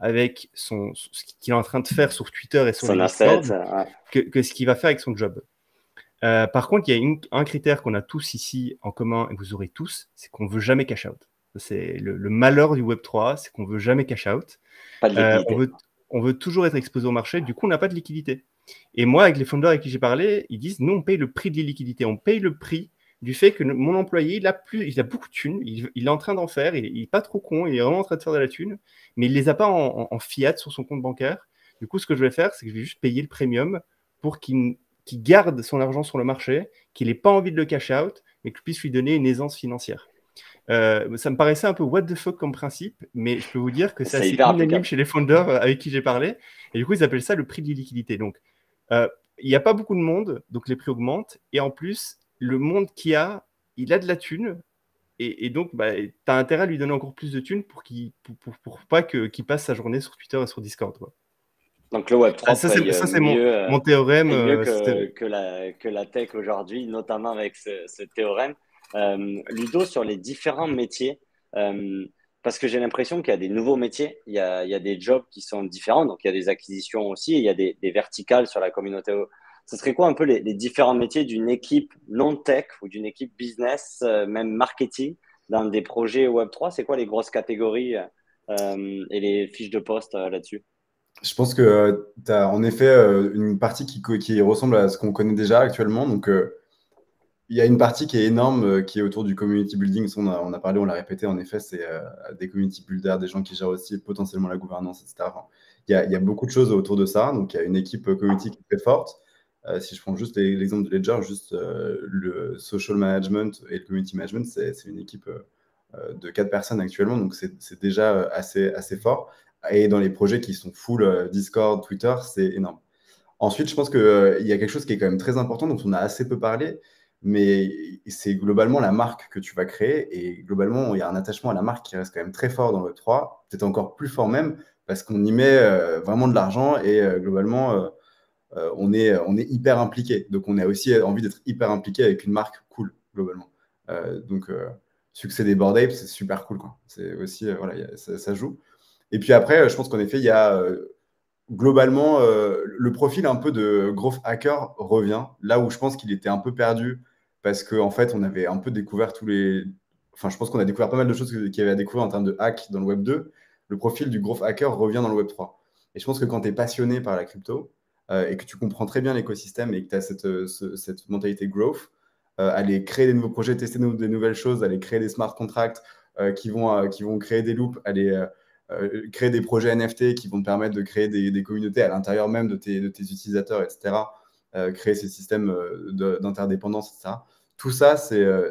avec son, ce qu'il est en train de faire sur Twitter et sur Son les asset, Discord ouais. que, que ce qu'il va faire avec son job. Euh, par contre, il y a une, un critère qu'on a tous ici en commun, et vous aurez tous, c'est qu'on ne veut jamais cash out. C'est le, le malheur du Web trois, c'est qu'on ne veut jamais cash out. Pas de Euh, liquidité. on, veut, on veut toujours être exposé au marché, du coup, on n'a pas de liquidité. Et moi, avec les founders avec qui j'ai parlé, ils disent, nous, on paye le prix de l'illiquidité, on paye le prix du fait que mon employé, il a, plus, il a beaucoup de thunes, il, il est en train d'en faire, il n'est pas trop con, il est vraiment en train de faire de la thune, mais il ne les a pas en, en, en fiat sur son compte bancaire. Du coup, ce que je vais faire, c'est que je vais juste payer le premium pour qu'il qui garde son argent sur le marché, qu'il n'ait pas envie de le cash out, mais que je puisse lui donner une aisance financière. Euh, ça me paraissait un peu what the fuck comme principe, mais je peux vous dire que c'est assez hyper unanime applicable chez les founders avec qui j'ai parlé. Et du coup, ils appellent ça le prix de l'illiquidité. Donc, euh, il n'y a pas beaucoup de monde, donc les prix augmentent. Et en plus, le monde qu'il a, il a de la thune. Et, et donc, bah, tu as intérêt à lui donner encore plus de thunes pour qu'il pour, pour, pour pas que, qu'il passe sa journée sur Twitter et sur Discord, quoi. Donc le Web trois Ah, ça, paye c'est, ça, c'est mieux, mon, mon théorème. paye mieux euh, que, que, la, que la tech aujourd'hui, notamment avec ce, ce théorème. Euh, Ludo, sur les différents métiers, euh, parce que j'ai l'impression qu'il y a des nouveaux métiers, il y a, il y a des jobs qui sont différents, donc il y a des acquisitions aussi, et il y a des, des verticales sur la communauté. Ce serait quoi un peu les, les différents métiers d'une équipe non-tech ou d'une équipe business, euh, même marketing, dans des projets Web trois? C'est quoi les grosses catégories euh, et les fiches de poste euh, là-dessus? Je pense que euh, tu as en effet euh, une partie qui, qui ressemble à ce qu'on connaît déjà actuellement. Donc, euh, il y a une partie qui est énorme, euh, qui est autour du community building. On a, on a parlé, on l'a répété, en effet, c'est euh, des community builders, des gens qui gèrent aussi potentiellement la gouvernance, et cetera. Enfin, il, y a, il y a beaucoup de choses autour de ça. Donc, il y a une équipe community qui est très forte. Euh, si je prends juste l'exemple de Ledger, juste euh, le social management et le community management, c'est une équipe euh, de quatre personnes actuellement. Donc, c'est déjà assez, assez fort. Et dans les projets qui sont full euh, Discord, Twitter, c'est énorme. Ensuite, je pense qu'il euh, y a quelque chose qui est quand même très important, dont on a assez peu parlé, mais c'est globalement la marque que tu vas créer. Et globalement, il y a un attachement à la marque qui reste quand même très fort dans le Web trois, peut-être encore plus fort même, parce qu'on y met euh, vraiment de l'argent et euh, globalement, euh, euh, on, est, on est hyper impliqué. Donc, on a aussi envie d'être hyper impliqué avec une marque cool, globalement. Euh, donc, euh, succès des Bored Apes, c'est super cool, quoi. C'est aussi, euh, voilà, y a, ça, ça joue. Et puis après, je pense qu'en effet, il y a euh, globalement euh, le profil un peu de growth hacker revient là où je pense qu'il était un peu perdu parce qu'en en fait, on avait un peu découvert tous les. Enfin, je pense qu'on a découvert pas mal de choses qu'il y avait à découvrir en termes de hack dans le Web deux. Le profil du growth hacker revient dans le Web trois. Et je pense que quand tu es passionné par la crypto euh, et que tu comprends très bien l'écosystème et que tu as cette, euh, ce, cette mentalité growth, euh, aller créer des nouveaux projets, tester des nouvelles choses, aller créer des smart contracts euh, qui, vont, euh, qui vont créer des loops, aller euh, euh, créer des projets N F T qui vont te permettre de créer des, des communautés à l'intérieur même de tes, de tes utilisateurs, et cetera. Euh, créer ces systèmes euh, d'interdépendance, et cetera. Tout ça, c'est euh,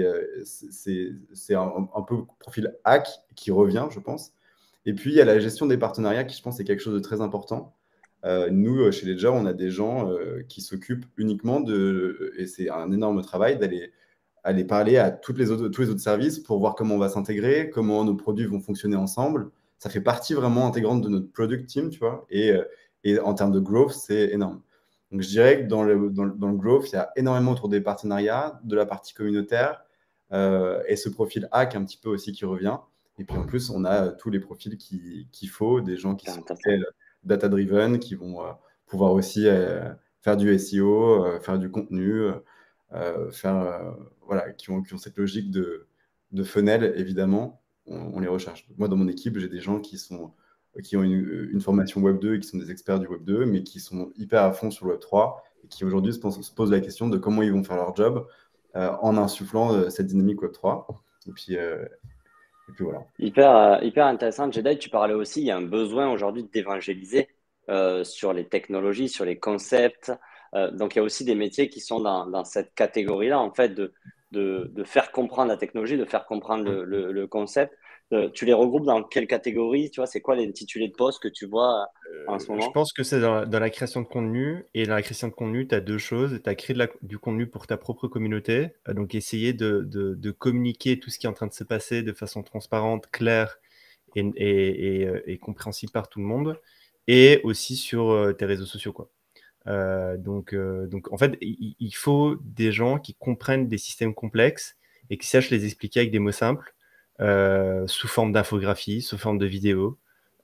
un, un peu profil hack qui revient, je pense. Et puis, il y a la gestion des partenariats qui, je pense, est quelque chose de très important. Euh, nous, chez Ledger, on a des gens euh, qui s'occupent uniquement de, et c'est un énorme travail, d'aller aller parler à toutes les autres, tous les autres services pour voir comment on va s'intégrer, comment nos produits vont fonctionner ensemble. Ça fait partie vraiment intégrante de notre product team, tu vois. Et, et en termes de growth, c'est énorme. Donc, je dirais que dans le, dans, le, dans le growth, il y a énormément autour des partenariats, de la partie communautaire euh, et ce profil hack un petit peu aussi qui revient. Et puis, en plus, on a tous les profils qu'il qu'il faut, des gens qui sont data-driven, qui vont euh, pouvoir aussi euh, faire du S E O, euh, faire du contenu, euh, faire, euh, voilà, qui ont, qui ont cette logique de, de funnel, évidemment. On, on les recherche. Moi, dans mon équipe, j'ai des gens qui, sont, qui ont une, une formation Web deux et qui sont des experts du Web deux, mais qui sont hyper à fond sur le Web trois et qui aujourd'hui se, se posent la question de comment ils vont faire leur job euh, en insufflant euh, cette dynamique Web trois. Et puis, euh, et puis voilà. Hyper, euh, hyper intéressant. Jedi, tu parlais aussi, il y a un besoin aujourd'hui d'évangéliser euh, sur les technologies, sur les concepts. Euh, donc, il y a aussi des métiers qui sont dans, dans cette catégorie-là, en fait, de, de, de faire comprendre la technologie, de faire comprendre le, le, le concept. Euh, tu les regroupes dans quelle catégorie? Tu vois, c'est quoi l'intitulé de poste que tu vois euh, en ce moment? Je pense que c'est dans, dans la création de contenu. Et dans la création de contenu, tu as deux choses. Tu as créé de la, du contenu pour ta propre communauté. Euh, donc, essayer de, de, de communiquer tout ce qui est en train de se passer de façon transparente, claire et, et, et, et compréhensible par tout le monde. Et aussi sur euh, tes réseaux sociaux, quoi. Euh, donc, euh, donc, en fait, il, il faut des gens qui comprennent des systèmes complexes et qui sachent les expliquer avec des mots simples, euh, sous forme d'infographie, sous forme de vidéos.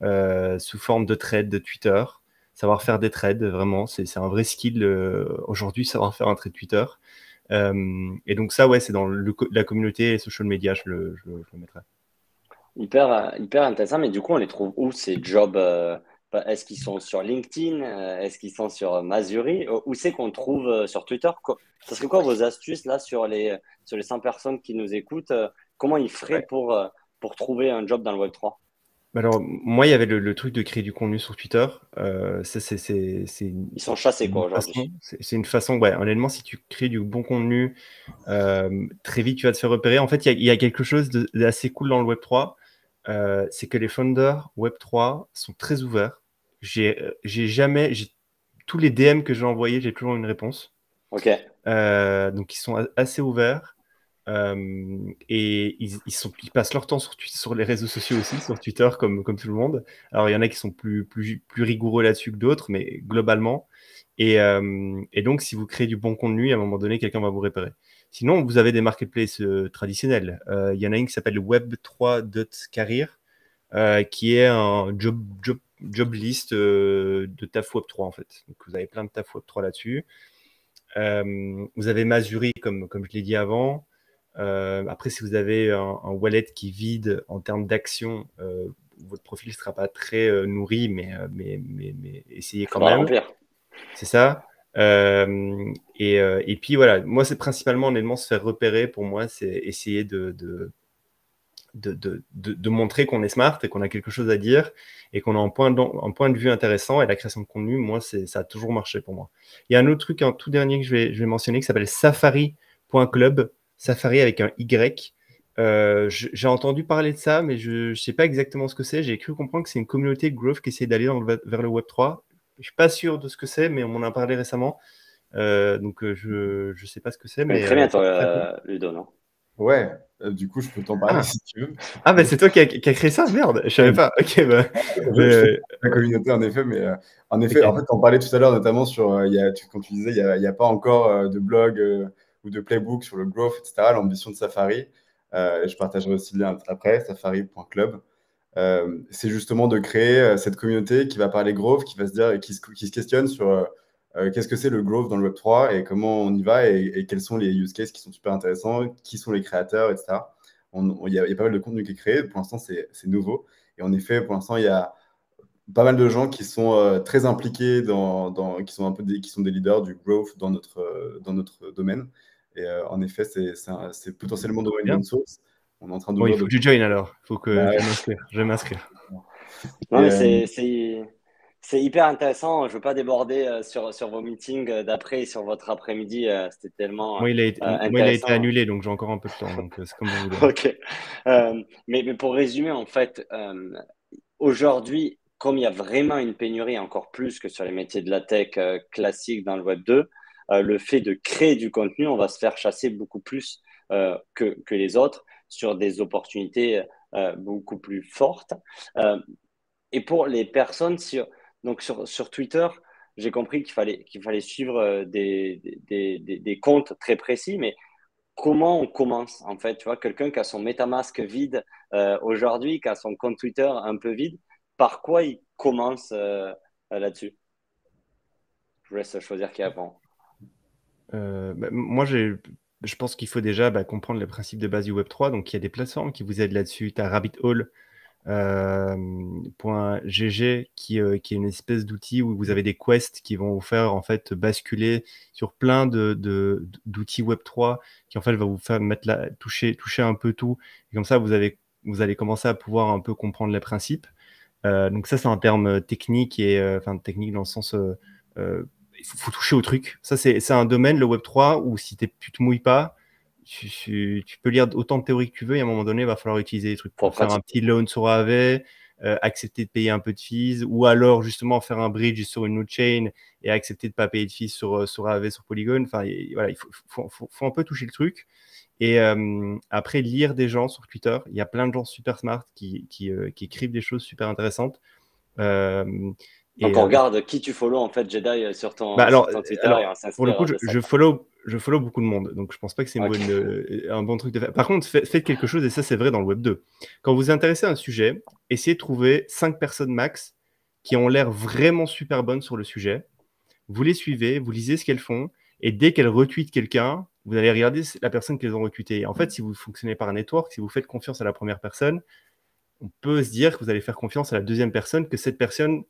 euh, sous forme de trades de Twitter, savoir faire des trades, vraiment, c'est un vrai skill euh, aujourd'hui, savoir faire un trade Twitter. Euh, et donc ça, ouais, c'est dans le, la communauté social media, je le, je, je le mettrai. Hyper, hyper intéressant, mais du coup, on les trouve où ces jobs euh, Est-ce qu'ils sont sur LinkedIn? euh, Est-ce qu'ils sont sur Masuri? Euh, Où c'est qu'on trouve euh, sur Twitter? Quoi- Ça serait quoi vos astuces là sur les, sur les cent personnes qui nous écoutent? euh, Comment ils feraient Ouais. pour, euh, pour trouver un job dans le web trois? Alors, moi, il y avait le, le truc de créer du contenu sur Twitter. Euh, ça, c'est c'est- c'est une, Ils sont chassés une quoi façon. aujourd'hui. C'est c'est une façon, ouais, honnêtement, si tu crées du bon contenu, euh, très vite, tu vas te faire repérer. En fait, il y a, il y a quelque chose de- d'assez cool dans le web trois. Euh, c'est que les founders web trois sont très ouverts. J'ai euh, j'ai jamais, j'ai tous les D M que j'ai envoyés, j'ai toujours une réponse. Ok. Euh, donc, ils sont a- assez ouverts. Euh, et ils, ils, sont, ils passent leur temps sur, sur les réseaux sociaux aussi, sur Twitter, comme, comme tout le monde. Alors, il y en a qui sont plus, plus, plus rigoureux là-dessus que d'autres, mais globalement. Et, euh, et donc, si vous créez du bon contenu, à un moment donné, quelqu'un va vous repérer. Sinon, vous avez des marketplaces euh, traditionnels. Euh, Il y en a une qui s'appelle web trois dot career, euh, qui est un job, job, job list euh, de taf web trois, en fait. Donc, vous avez plein de taf web trois là-dessus. Euh, vous avez Masuri, comme, comme je l'ai dit avant. Euh, après, si vous avez un, un wallet qui est vide en termes d'action, euh, votre profil ne sera pas très euh, nourri, mais, euh, mais, mais, mais essayez quand Faudra le même. remplir. C'est ça. Euh, et, euh, et puis voilà, moi, c'est principalement, honnêtement, se faire repérer. Pour moi, c'est essayer de, de, de, de, de, de montrer qu'on est smart et qu'on a quelque chose à dire et qu'on a un point, de, un point de vue intéressant. Et la création de contenu, moi, ça a toujours marché pour moi. Il y a un autre truc, un tout dernier que je vais, je vais mentionner qui s'appelle safari point club. Safari avec un Y. Euh, j'ai entendu parler de ça, mais je ne sais pas exactement ce que c'est. J'ai cru comprendre que c'est une communauté growth qui essaie d'aller vers le web trois. Je ne suis pas sûr de ce que c'est, mais on m'en a parlé récemment. Euh, donc, euh, je ne sais pas ce que c'est. Mais mais très bien, euh, toi, très cool. euh, Ludo, non? Ouais, euh, du coup, je peux t'en parler Ah. si tu veux. Ah, bah c'est toi qui as qui a créé ça? Merde, je savais pas. Ok, bah. Je, mais, je fais euh, la communauté, en effet, mais euh, en effet, ok. en fait, on parlait tout à l'heure, notamment sur, euh, il y a, tu, quand tu disais, il n'y a, il y a pas encore euh, de blog euh, ou de playbook sur le growth, et cetera, l'ambition de Safari. Euh, et je partagerai aussi le lien après, safari point club. Euh, c'est justement de créer euh, cette communauté qui va parler growth, qui va se dire, qui se, qui se questionne sur euh, euh, qu'est-ce que c'est le growth dans le web trois et comment on y va et, et quels sont les use cases qui sont super intéressants, qui sont les créateurs, et cetera. Il y, y, a pas mal de contenu qui est créé. Pour l'instant, c'est nouveau. Et en effet, pour l'instant, il y a pas mal de gens qui sont euh, très impliqués, dans, dans, qui sont un peu des, qui sont des leaders du growth dans notre, euh, dans notre domaine. Et euh, en effet, c'est potentiellement une bonne source. On est en train Bon, il d'ouvrir faut de... que je join alors. Il faut que Bah, je m'inscrire. Je vais m'inscrire. Non, et, mais euh, c'est c'est hyper intéressant. Je veux pas déborder euh, sur, sur vos meetings euh, d'après et sur votre après-midi. euh, C'était tellement Moi, il a été, euh, moi, il a été intéressant. annulé, donc j'ai encore un peu de temps. Donc, euh, c'est comme vous voulez. Ok. Euh, mais, mais pour résumer, en fait, euh, aujourd'hui, comme il y a vraiment une pénurie, encore plus que sur les métiers de la tech euh, classiques dans le web deux, euh, le fait de créer du contenu, on va se faire chasser beaucoup plus euh, que, que les autres sur des opportunités euh, beaucoup plus fortes. Euh, et pour les personnes sur, donc sur, sur Twitter, j'ai compris qu'il fallait, qu'il fallait suivre euh, des, des, des, des comptes très précis, mais comment on commence en fait? Tu vois, quelqu'un qui a son MetaMask vide euh, aujourd'hui, qui a son compte Twitter un peu vide, par quoi il commence euh, là-dessus? Je vous laisse choisir qui répond. Euh, bah, moi, je pense qu'il faut déjà bah, comprendre les principes de base du web trois. Donc, il y a des plateformes qui vous aident là-dessus. Tu as Rabbit Hole. Euh, .gg qui, euh, qui est une espèce d'outil où vous avez des quests qui vont vous faire en fait basculer sur plein de, de, d'outils web trois qui en fait va vous faire mettre la, toucher, toucher un peu tout et comme ça vous, avez, vous allez commencer à pouvoir un peu comprendre les principes. Euh, donc ça c'est en termes techniques et euh, enfin technique dans le sens euh, euh, il faut, faut toucher au truc. Ça c'est un domaine le web trois où si tu te mouilles pas Tu, tu, tu peux lire autant de théories que tu veux et à un moment donné, il va falloir utiliser des trucs pour, pour faire un petit loan sur A A V, euh, accepter de payer un peu de fees ou alors justement faire un bridge sur une autre chain et accepter de ne pas payer de fees sur, sur A A V, sur Polygon. Enfin, et, voilà, il faut, faut, faut, faut un peu toucher le truc. Et euh, après, lire des gens sur Twitter. Il y a plein de gens super smart qui, qui, euh, qui écrivent des choses super intéressantes. Euh, Donc, et, on euh, regarde qui tu follow en fait, Jedi, sur ton, bah alors, sur ton Twitter et alors, on pour le coup, s'inspire je, de ça. je follow, je follow beaucoup de monde, donc je pense pas que c'est une Ok. bonne, euh, un bon truc de faire. Par contre, fa- faites quelque chose, et ça c'est vrai dans le web deux. Quand vous vous intéressez à un sujet, essayez de trouver cinq personnes max qui ont l'air vraiment super bonnes sur le sujet. Vous les suivez, vous lisez ce qu'elles font, et dès qu'elles retweetent quelqu'un, vous allez regarder la personne qu'elles ont retweetée. En fait, si vous fonctionnez par un network, si vous faites confiance à la première personne, on peut se dire que vous allez faire confiance à la deuxième personne, que cette personne,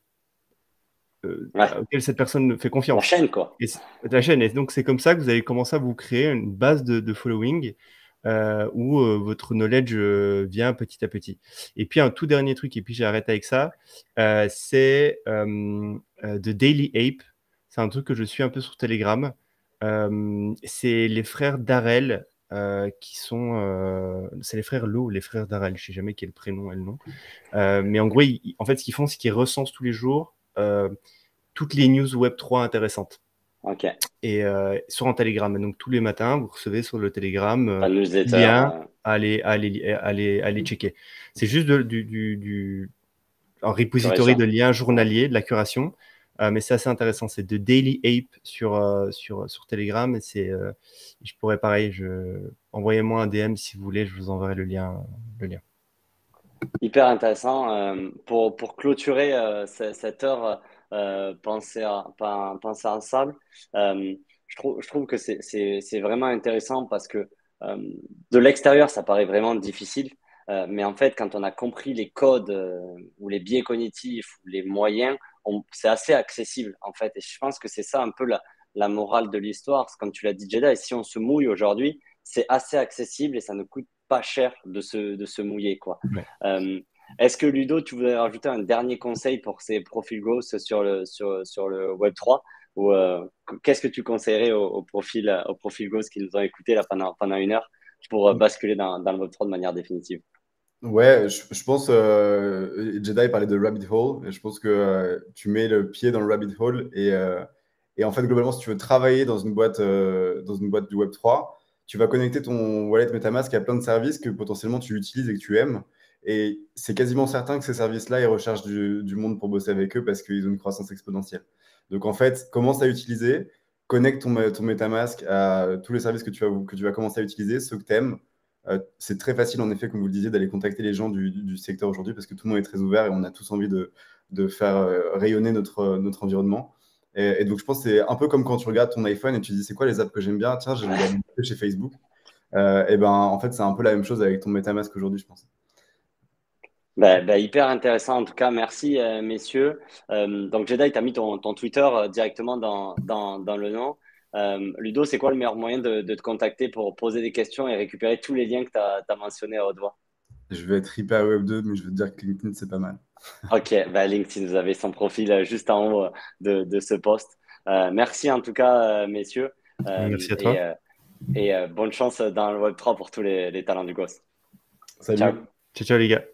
euh, Ouais. auquel cette personne fait La confiance. chaîne, quoi. Et c'est- la chaîne. Et donc, c'est comme ça que vous allez commencer à vous créer une base de, de following euh, où euh, votre knowledge euh, vient petit à petit. Et puis, un tout dernier truc, et puis j'arrête avec ça, euh, c'est euh, euh, The Daily Ape. C'est un truc que je suis un peu sur Telegram. Euh, c'est les frères Darrell euh, qui sont. euh, c'est les frères Lowe, les frères Darrell. Je sais jamais quel prénom est le nom. Euh, mais en gros, ils- en fait, ce qu'ils font, c'est qu'ils recensent tous les jours euh, toutes les news web trois intéressantes. Ok. Et euh, sur un Telegram. Donc tous les matins, vous recevez sur le Telegram euh, Ta newsletter. lien euh, à aller, à aller, à aller, à aller checker. C'est juste de- du, du, du- un repository curation. de liens journaliers, de la curation. Euh, mais c'est assez intéressant. C'est de Daily Ape sur, euh, sur, sur Telegram. Et c'est, euh, je pourrais, pareil, je... envoyez-moi un D M si vous voulez, je vous enverrai le lien. Le lien. Hyper intéressant. Euh, pour, pour clôturer euh, ce- cette heure euh, pensée, à, pen- pensée ensemble, euh, je trouve, je trouve que c'est c'est- c'est vraiment intéressant parce que euh, de l'extérieur, ça paraît vraiment difficile. Euh, mais en fait, quand on a compris les codes euh, ou les biais cognitifs ou les moyens, on- c'est assez accessible en fait. Et je pense que c'est ça un peu la, la morale de l'histoire. C'est comme tu l'as dit, Jedi, si on se mouille aujourd'hui, c'est assez accessible et ça ne coûte pas cher de se, de se mouiller, quoi. Ouais. Euh, Est-ce que Ludo, tu voudrais rajouter un dernier conseil pour ces profils growth sur le, sur, sur le web trois ou euh, qu'est-ce que tu conseillerais aux, aux profils, aux profils growth qui nous ont écoutés là pendant, pendant une heure pour euh, basculer dans, dans le web trois de manière définitive? Ouais, je, je pense, euh, Jedi parlait de rabbit hole, et je pense que euh, tu mets le pied dans le rabbit hole, et, euh, et en fait, globalement, si tu veux travailler dans une boîte, euh, dans une boîte du web trois, tu vas connecter ton wallet MetaMask à plein de services que potentiellement tu utilises et que tu aimes, et c'est quasiment certain que ces services-là, ils recherchent du, du monde pour bosser avec eux parce qu'ils ont une croissance exponentielle. Donc en fait, commence à utiliser, connecte ton, ton MetaMask à tous les services que tu vas, que tu vas commencer à utiliser, ceux que tu aimes. Euh, c'est très facile, en effet, comme vous le disiez, d'aller contacter les gens du, du, du secteur aujourd'hui parce que tout le monde est très ouvert et on a tous envie de, de faire euh, rayonner notre, notre environnement. Et, et donc, je pense que c'est un peu comme quand tu regardes ton iPhone et tu dis c'est quoi les apps que j'aime bien? Tiens, je regarde chez Facebook. Euh, et ben, en fait, c'est un peu la même chose avec ton MetaMask aujourd'hui, je pense. Ben, ben, hyper intéressant en tout cas, merci euh, messieurs. Euh, donc Jedi, tu as mis ton, ton Twitter euh, directement dans, dans, dans le nom. Euh, Ludo, c'est quoi le meilleur moyen de, de te contacter pour poser des questions et récupérer tous les liens que tu as mentionnés à haute voix? Je vais être hyper web deux, mais je veux te dire que LinkedIn, c'est pas mal. Ok, ben LinkedIn, vous avez son profil euh, juste en haut euh, de, de ce post. Euh, merci en tout cas, euh, messieurs. Euh, Merci à et toi. euh, et euh, bonne chance dans le web trois pour tous les, les talents du gosse. Salut. Ciao. Ciao, ciao les gars.